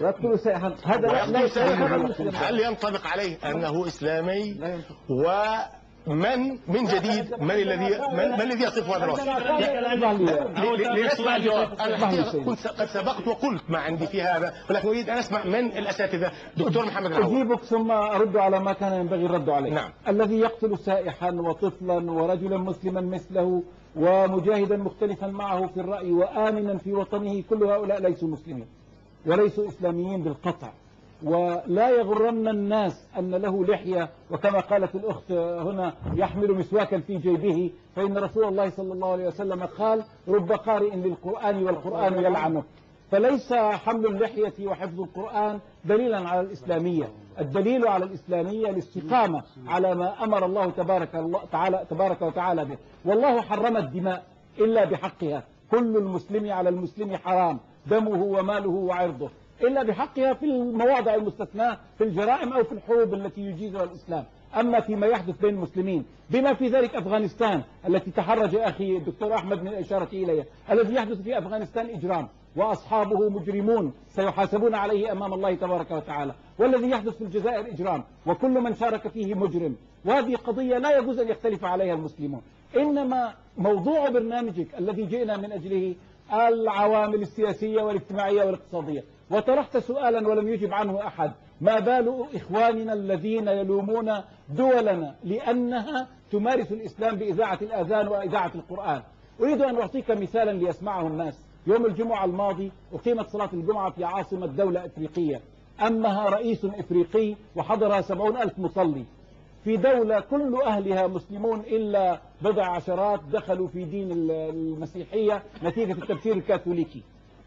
هل ينطبق عليه أنه إسلامي؟ من جديد من الذي يصف هذا الوصف؟ لنسمع الجواب. أنا كنت قد سبقت وقلت ما عندي في هذا، ولكن أريد أن أسمع من الأساتذة. دكتور محمد العوض. أجيبك ثم أرد على ما كان ينبغي الرد عليه. نعم. الذي يقتل سائحا وطفلا ورجلا مسلما مثله ومجاهدا مختلفا معه في الرأي وآمنا في وطنه، كل هؤلاء ليسوا مسلمين وليسوا إسلاميين بالقطع. ولا يغرن الناس أن له لحية، وكما قالت الأخت هنا يحمل مسواكا في جيبه، فإن رسول الله صلى الله عليه وسلم قال: رب قارئ للقرآن والقرآن يلعنه. فليس حمل اللحية وحفظ القرآن دليلا على الإسلامية. الدليل على الإسلامية الاستقامة على ما أمر الله تبارك وتعالى به. والله حرم الدماء إلا بحقها، كل المسلم على المسلم حرام دمه وماله وعرضه، إلا بحقها في المواضع المستثناة في الجرائم أو في الحروب التي يجيزها الإسلام. أما فيما يحدث بين المسلمين بما في ذلك أفغانستان التي تحرج أخي الدكتور أحمد من الإشارة إليها، الذي يحدث في أفغانستان إجرام وأصحابه مجرمون سيحاسبون عليه أمام الله تبارك وتعالى، والذي يحدث في الجزائر إجرام وكل من شارك فيه مجرم، وهذه قضية لا يجوز أن يختلف عليها المسلمون. إنما موضوع برنامجك الذي جئنا من أجله العوامل السياسية والاجتماعية والاقتصادية، وطرحت سؤالا ولم يجب عنه أحد: ما بال إخواننا الذين يلومون دولنا لأنها تمارس الإسلام بإذاعة الأذان وإذاعة القرآن؟ أريد أن أعطيك مثالا ليسمعه الناس. يوم الجمعة الماضي أقيمت صلاة الجمعة في عاصمة دولة إفريقية، أمها رئيس إفريقي وحضرها 70,000 مصلي، في دولة كل أهلها مسلمون إلا بضع عشرات دخلوا في دين المسيحية نتيجة التفسير الكاثوليكي.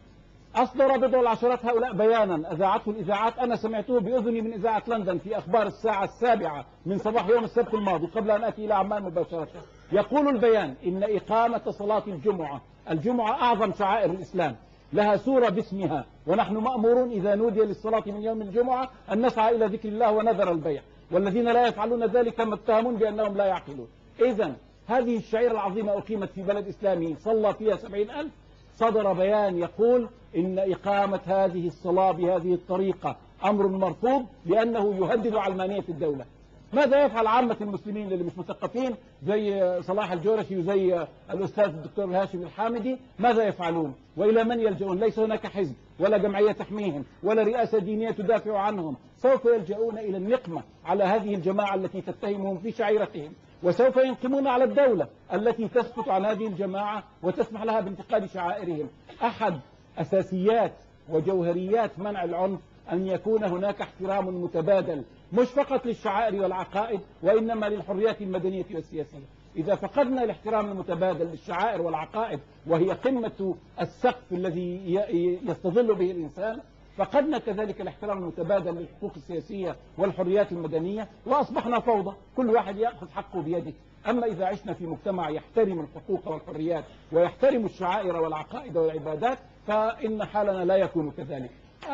أصدر بضع العشرات هؤلاء بيانا أذاعته الإذاعات، أنا سمعته بأذني من إذاعة لندن في أخبار الساعة 7 من صباح يوم السبت الماضي قبل أن أتي إلى عمان مباشرة. يقول البيان إن إقامة صلاة الجمعة أعظم شعائر الإسلام، لها سورة باسمها، ونحن مأمورون إذا نودي للصلاة من يوم الجمعة أن نسعى إلى ذكر الله ونذر البيع، والذين لا يفعلون ذلك متهمون بأنهم لا يعقلون. إذن هذه الشعيرة العظيمة أقيمت في بلد إسلامي صلى فيها 70,000. صدر بيان يقول إن إقامة هذه الصلاة بهذه الطريقة أمر مرفوض لأنه يهدد علمانية الدولة. ماذا يفعل عامة المسلمين اللي مش مثقفين زي صلاح الجورشي وزي الأستاذ الدكتور هاشم الحامدي؟ ماذا يفعلون؟ وإلى من يلجؤون؟ ليس هناك حزب ولا جمعية تحميهم ولا رئاسة دينية تدافع عنهم. سوف يلجؤون إلى النقمة على هذه الجماعة التي تتهمهم في شعيرتهم، وسوف ينقمون على الدولة التي تسكت عن هذه الجماعة وتسمح لها بانتقاد شعائرهم. أحد أساسيات وجوهريات منع العنف أن يكون هناك احترام متبادل، مش فقط للشعائر والعقائد وإنما للحريات المدنية والسياسية. إذا فقدنا الاحترام المتبادل للشعائر والعقائد، وهي قمة السقف الذي يستظل به الإنسان، فقدنا كذلك الاحترام المتبادل للحقوق السياسية والحريات المدنية، وأصبحنا فوضى، كل واحد يأخذ حقه بيده. أما إذا عشنا في مجتمع يحترم الحقوق والحريات ويحترم الشعائر والعقائد والعبادات فإن حالنا لا يكون كذلك.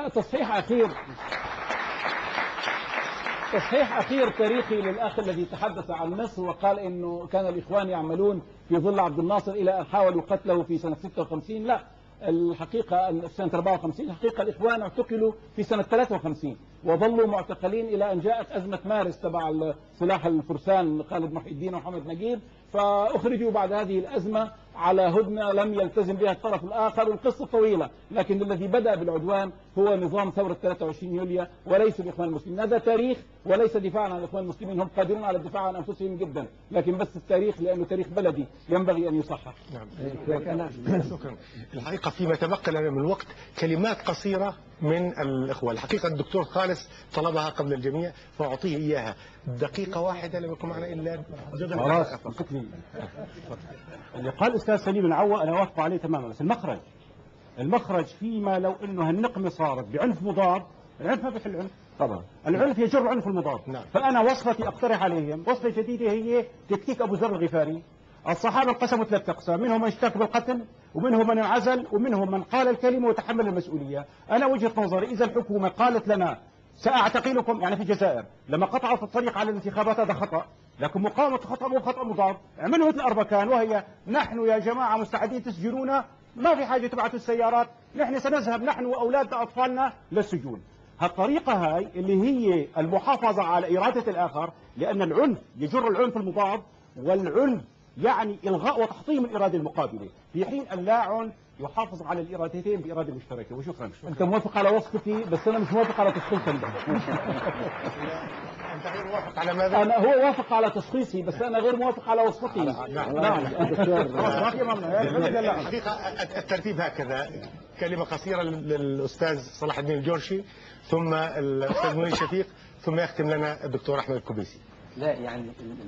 تصحيح أخير تاريخي للأخ الذي تحدث عن مصر وقال إنه كان الإخوان يعملون في ظل عبد الناصر إلى أن حاولوا قتله في سنة 56. لا، الحقيقة سنة 54 الحقيقة الإخوان اعتقلوا في سنة 53 وظلوا معتقلين إلى أن جاءت أزمة مارس تبع سلاح الفرسان خالد محي الدين ومحمد نجيب، فأخرجوا بعد هذه الأزمة على هدنة لم يلتزم بها الطرف الآخر. والقصة طويلة، لكن الذي بدأ بالعدوان هو نظام ثورة 23 يوليو وليس الإخوان المسلمين. هذا تاريخ وليس دفاعا عن الإخوان المسلمين، هم قادرون على الدفاع عن أنفسهم جدا، لكن بس التاريخ لأنه تاريخ بلدي ينبغي أن يصحح. نعم. شكرا. الحقيقة فيما تبقى لنا من الوقت كلمات قصيرة من الإخوة. الحقيقة الدكتور خالص طلبها قبل الجميع فأعطيه إياها. دقيقة واحدة لم يكن معنا إلا اللي قال الأستاذ سليم العوا أنا أوافق عليه تماما، بس المخرج فيما لو أنه هالنقمة صارت بعنف مضاد، العنف ما بيحل عنف طبعا، العنف يجر العنف المضاد. نعم. فأنا وصفتي أقترح عليهم وصفة جديدة هي تكتيك أبو ذر الغفاري. الصحابة انقسموا 3 أقسام، منهم من اشتكى بالقتل ومنهم من انعزل ومنهم من قال الكلمة وتحمل المسؤولية. أنا وجهة نظري إذا الحكومة قالت لنا سأعتقلكم، يعني في الجزائر لما قطعوا في الطريق على الانتخابات هذا خطأ، لكن مقاومة الخطأ مو خطأ مضاد، اعملوا مثل أربكان وهي نحن يا جماعة مستعدين تسجنونا، ما في حاجة تبعثوا السيارات، نحن سنذهب نحن وأولادنا أطفالنا للسجون. هالطريقة هاي اللي هي المحافظة على إرادة الآخر، لأن العنف يجر العنف المضاد، والعنف يعني إلغاء وتحطيم الإرادة المقابلة، في حين اللاعنف يحافظ على الإرادتين بإرادة مشتركة. وشكرا. أنت موافق على وصفتي بس أنا مش موافق على تشخيصك. أنت غير موافق على ماذا؟ هو وافق على تشخيصي بس أنا غير موافق على وصفتي. نعم. الحقيقة الترتيب هكذا: كلمة قصيرة للأستاذ صلاح الدين الجورشي، ثم الأستاذ منير شفيق، ثم يختم لنا الدكتور أحمد الكوبيسي. لا يعني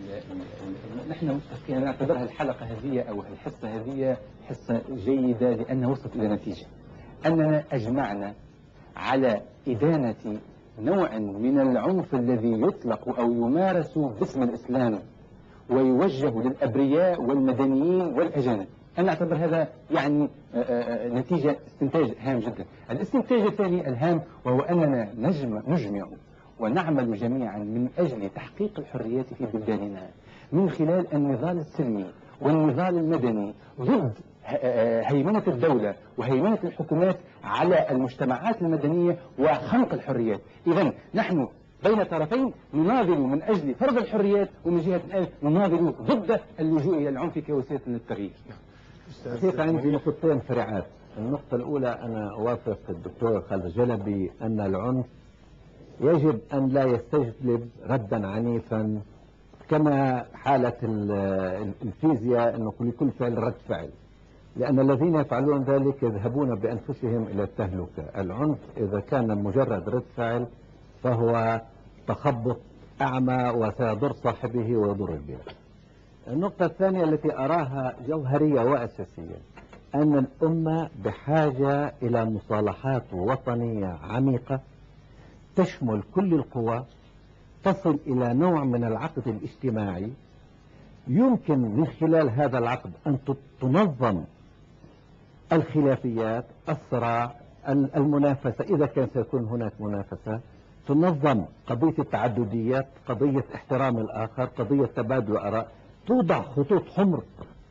نحن متفقين، نعتبرها الحلقة هذه أو الحصة هذه حصة جيدة لأنها وصلت إلى نتيجة أننا أجمعنا على إدانة نوع من العنف الذي يطلق أو يمارس باسم الإسلام ويوجه للأبرياء والمدنيين والأجانب. أنا أعتبر هذا يعني نتيجة استنتاج هام جدا. الاستنتاج الثاني الهام وهو أننا نجمع ونعمل جميعا من أجل تحقيق الحريات في بلداننا من خلال النضال السلمي والنضال المدني ضد هيمنة الدولة وهيمنة الحكومات على المجتمعات المدنية وخنق الحريات. إذن نحن بين طرفين نناضل من أجل فرض الحريات، ومن جهة الآن نناضل ضد اللجوء إلى العنف كوسيلة للتغيير. حقيقة عندي نقطتين سريعات. النقطة الأولى أنا أوافق الدكتور خالد جلبي أن العنف يجب أن لا يستجلب ردا عنيفا كما حالة الفيزياء أنه لكل فعل رد فعل، لأن الذين يفعلون ذلك يذهبون بأنفسهم إلى التهلكة. العنف إذا كان مجرد رد فعل فهو تخبط أعمى وسيضر صاحبه ويضر البلاد. النقطة الثانية التي أراها جوهرية وأساسية أن الأمة بحاجة إلى مصالحات وطنية عميقة تشمل كل القوى، تصل إلى نوع من العقد الاجتماعي يمكن من خلال هذا العقد أن تنظم الخلافيات، الصراع، المنافسة إذا كان سيكون هناك منافسة، تنظم قضية التعدديات، قضية احترام الآخر، قضية تبادل الآراء، توضع خطوط حمر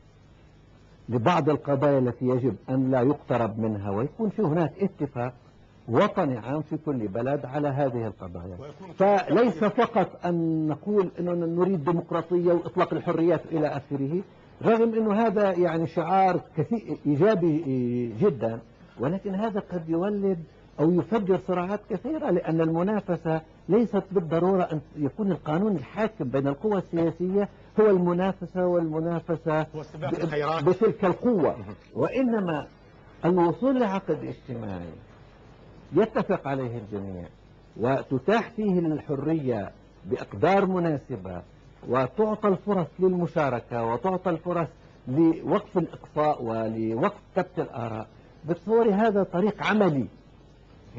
لبعض القضايا التي يجب أن لا يقترب منها، ويكون في هناك اتفاق وطني عام في كل بلد على هذه القضايا. فليس فقط أن نقول أننا نريد ديمقراطية وإطلاق الحريات إلى آخره، رغم أنه هذا يعني شعار كثير إيجابي جدا، ولكن هذا قد يولد أو يفجر صراعات كثيرة، لأن المنافسة ليست بالضرورة أن يكون القانون الحاكم بين القوى السياسية هو المنافسة والمنافسة بتلك القوة، وإنما الوصول لعقد اجتماعي يتفق عليه الجميع وتتاح فيه الحرية بأقدار مناسبة، وتعطى الفرص للمشاركة وتعطى الفرص لوقف الإقصاء ولوقف كبت الآراء. بتصوري هذا طريق عملي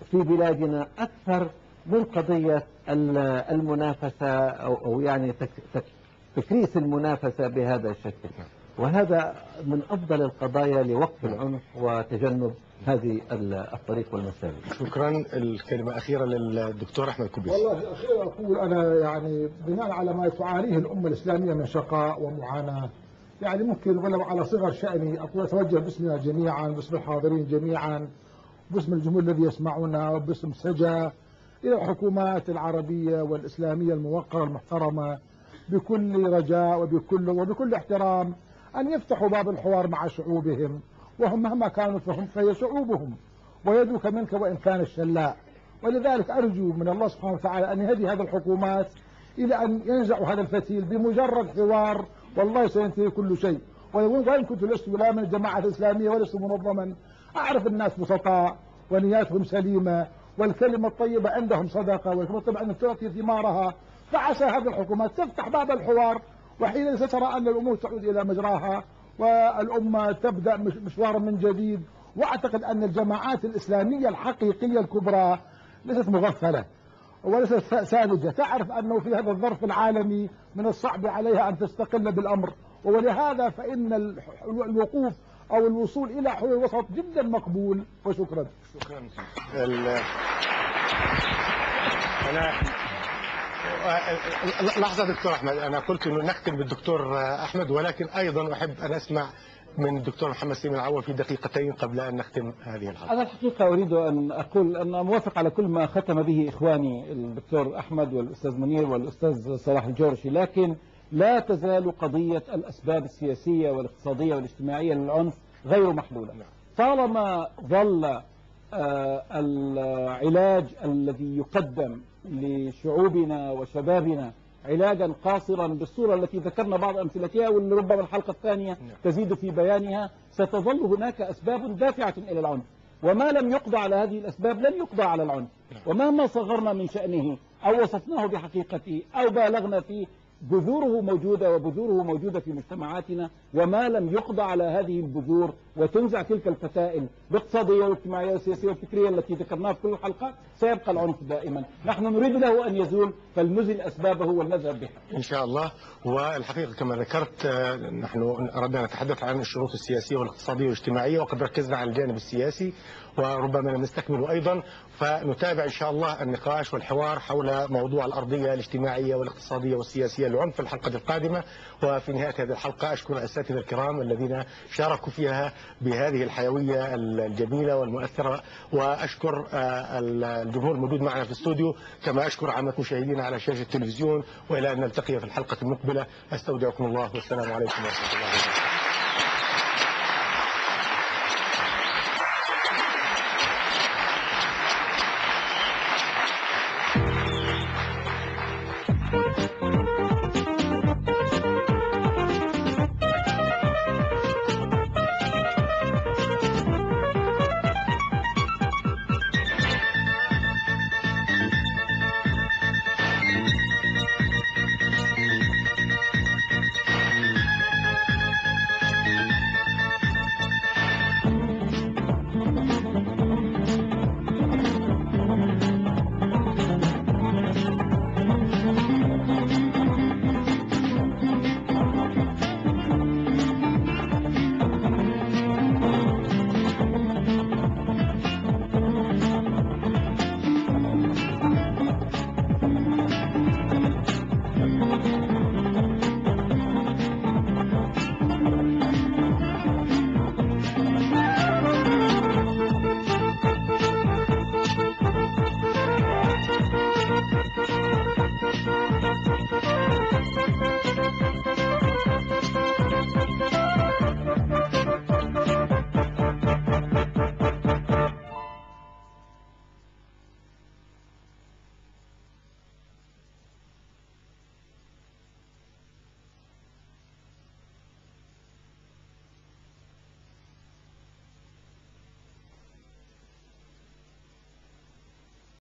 في بلادنا أكثر من قضية المنافسة أو يعني تكريس المنافسة بهذا الشكل، وهذا من أفضل القضايا لوقف العنف وتجنب هذه الطريق والمساوئ. شكرا. الكلمة أخيرة للدكتور أحمد كوبيس. والله أخيرا أقول أنا يعني بناء على ما تعانيه الأمة الإسلامية من شقاء ومعاناة، يعني ممكن ولو على صغر شأني أقول أتوجه باسمنا جميعا، باسم الحاضرين جميعا، باسم الجمهور الذي يسمعنا، وباسم سجا إلى الحكومات العربية والإسلامية الموقرة المحترمة بكل رجاء وبكل احترام أن يفتحوا باب الحوار مع شعوبهم، وهم مهما كانوا فهي شعوبهم ويدك منك وإن كان الشلاء. ولذلك أرجو من الله سبحانه وتعالى أن يهدي هذه الحكومات إلى أن ينزعوا هذا الفتيل بمجرد حوار، والله سينتهي كل شيء. وإن كنت لست لا من الجماعة الإسلامية ولست منظما، أعرف الناس بسطاء ونياتهم سليمة والكلمة الطيبة عندهم صدقة والكلمة الطيبة عندهم تعطي ثمارها، فعسى هذه الحكومات تفتح باب الحوار، وحين سترى أن الأمور تعود إلى مجراها والأمة تبدأ مشوارا من جديد. وأعتقد أن الجماعات الإسلامية الحقيقية الكبرى ليست مغفلة وليست ساذجة، تعرف أنه في هذا الظرف العالمي من الصعب عليها أن تستقل بالأمر، ولهذا فإن الوقوف أو الوصول إلى حلول الوسط جدا مقبول. وشكرا. شكرا. أنا لحظة دكتور أحمد، أنا قلت أنه نختم بالدكتور أحمد، ولكن أيضا أحب أن أسمع من الدكتور محمد سليم العوض في دقيقتين قبل أن نختم هذه الحلقة. أنا الحقيقة أريد أن أقول أن موافق على كل ما ختم به إخواني الدكتور أحمد والأستاذ منير والأستاذ صلاح الجورشي، لكن لا تزال قضية الأسباب السياسية والاقتصادية والاجتماعية للعنف غير محلولة. طالما ظل العلاج الذي يقدم لشعوبنا وشبابنا علاجا قاصرا بالصورة التي ذكرنا بعض أمثلتها واللي ربما الحلقة الثانية تزيد في بيانها، ستظل هناك أسباب دافعة إلى العنف، وما لم يقضى على هذه الأسباب لن يقضى على العنف، ومهما صغرنا من شأنه أو وصفناه بحقيقته أو بالغنا فيه بذوره موجودة وبذوره موجودة في مجتمعاتنا، وما لم يقضى على هذه البذور وتنزع تلك الفتائل الاقتصادية والاجتماعية والسياسية والفكرية التي ذكرناها في كل الحلقات سيبقى العنف دائما. نحن نريد له أن يزول، فلنزل أسبابه ونذهب بها إن شاء الله. والحقيقة كما ذكرت نحن أردنا نتحدث عن الشروط السياسية والاقتصادية والاجتماعية، وقد ركزنا على الجانب السياسي وربما نستكمل أيضا، فنتابع إن شاء الله النقاش والحوار حول موضوع الأرضية الاجتماعية والاقتصادية والسياسية للعنف في الحلقة القادمة. وفي نهاية هذه الحلقة أشكر الأساتذة الكرام الذين شاركوا فيها بهذه الحيوية الجميلة والمؤثرة، وأشكر الجمهور الموجود معنا في الاستوديو، كما أشكر عامة مشاهدينا على شاشة التلفزيون. وإلى أن نلتقي في الحلقة المقبلة، أستودعكم الله والسلام عليكم ورحمة الله وبركاته.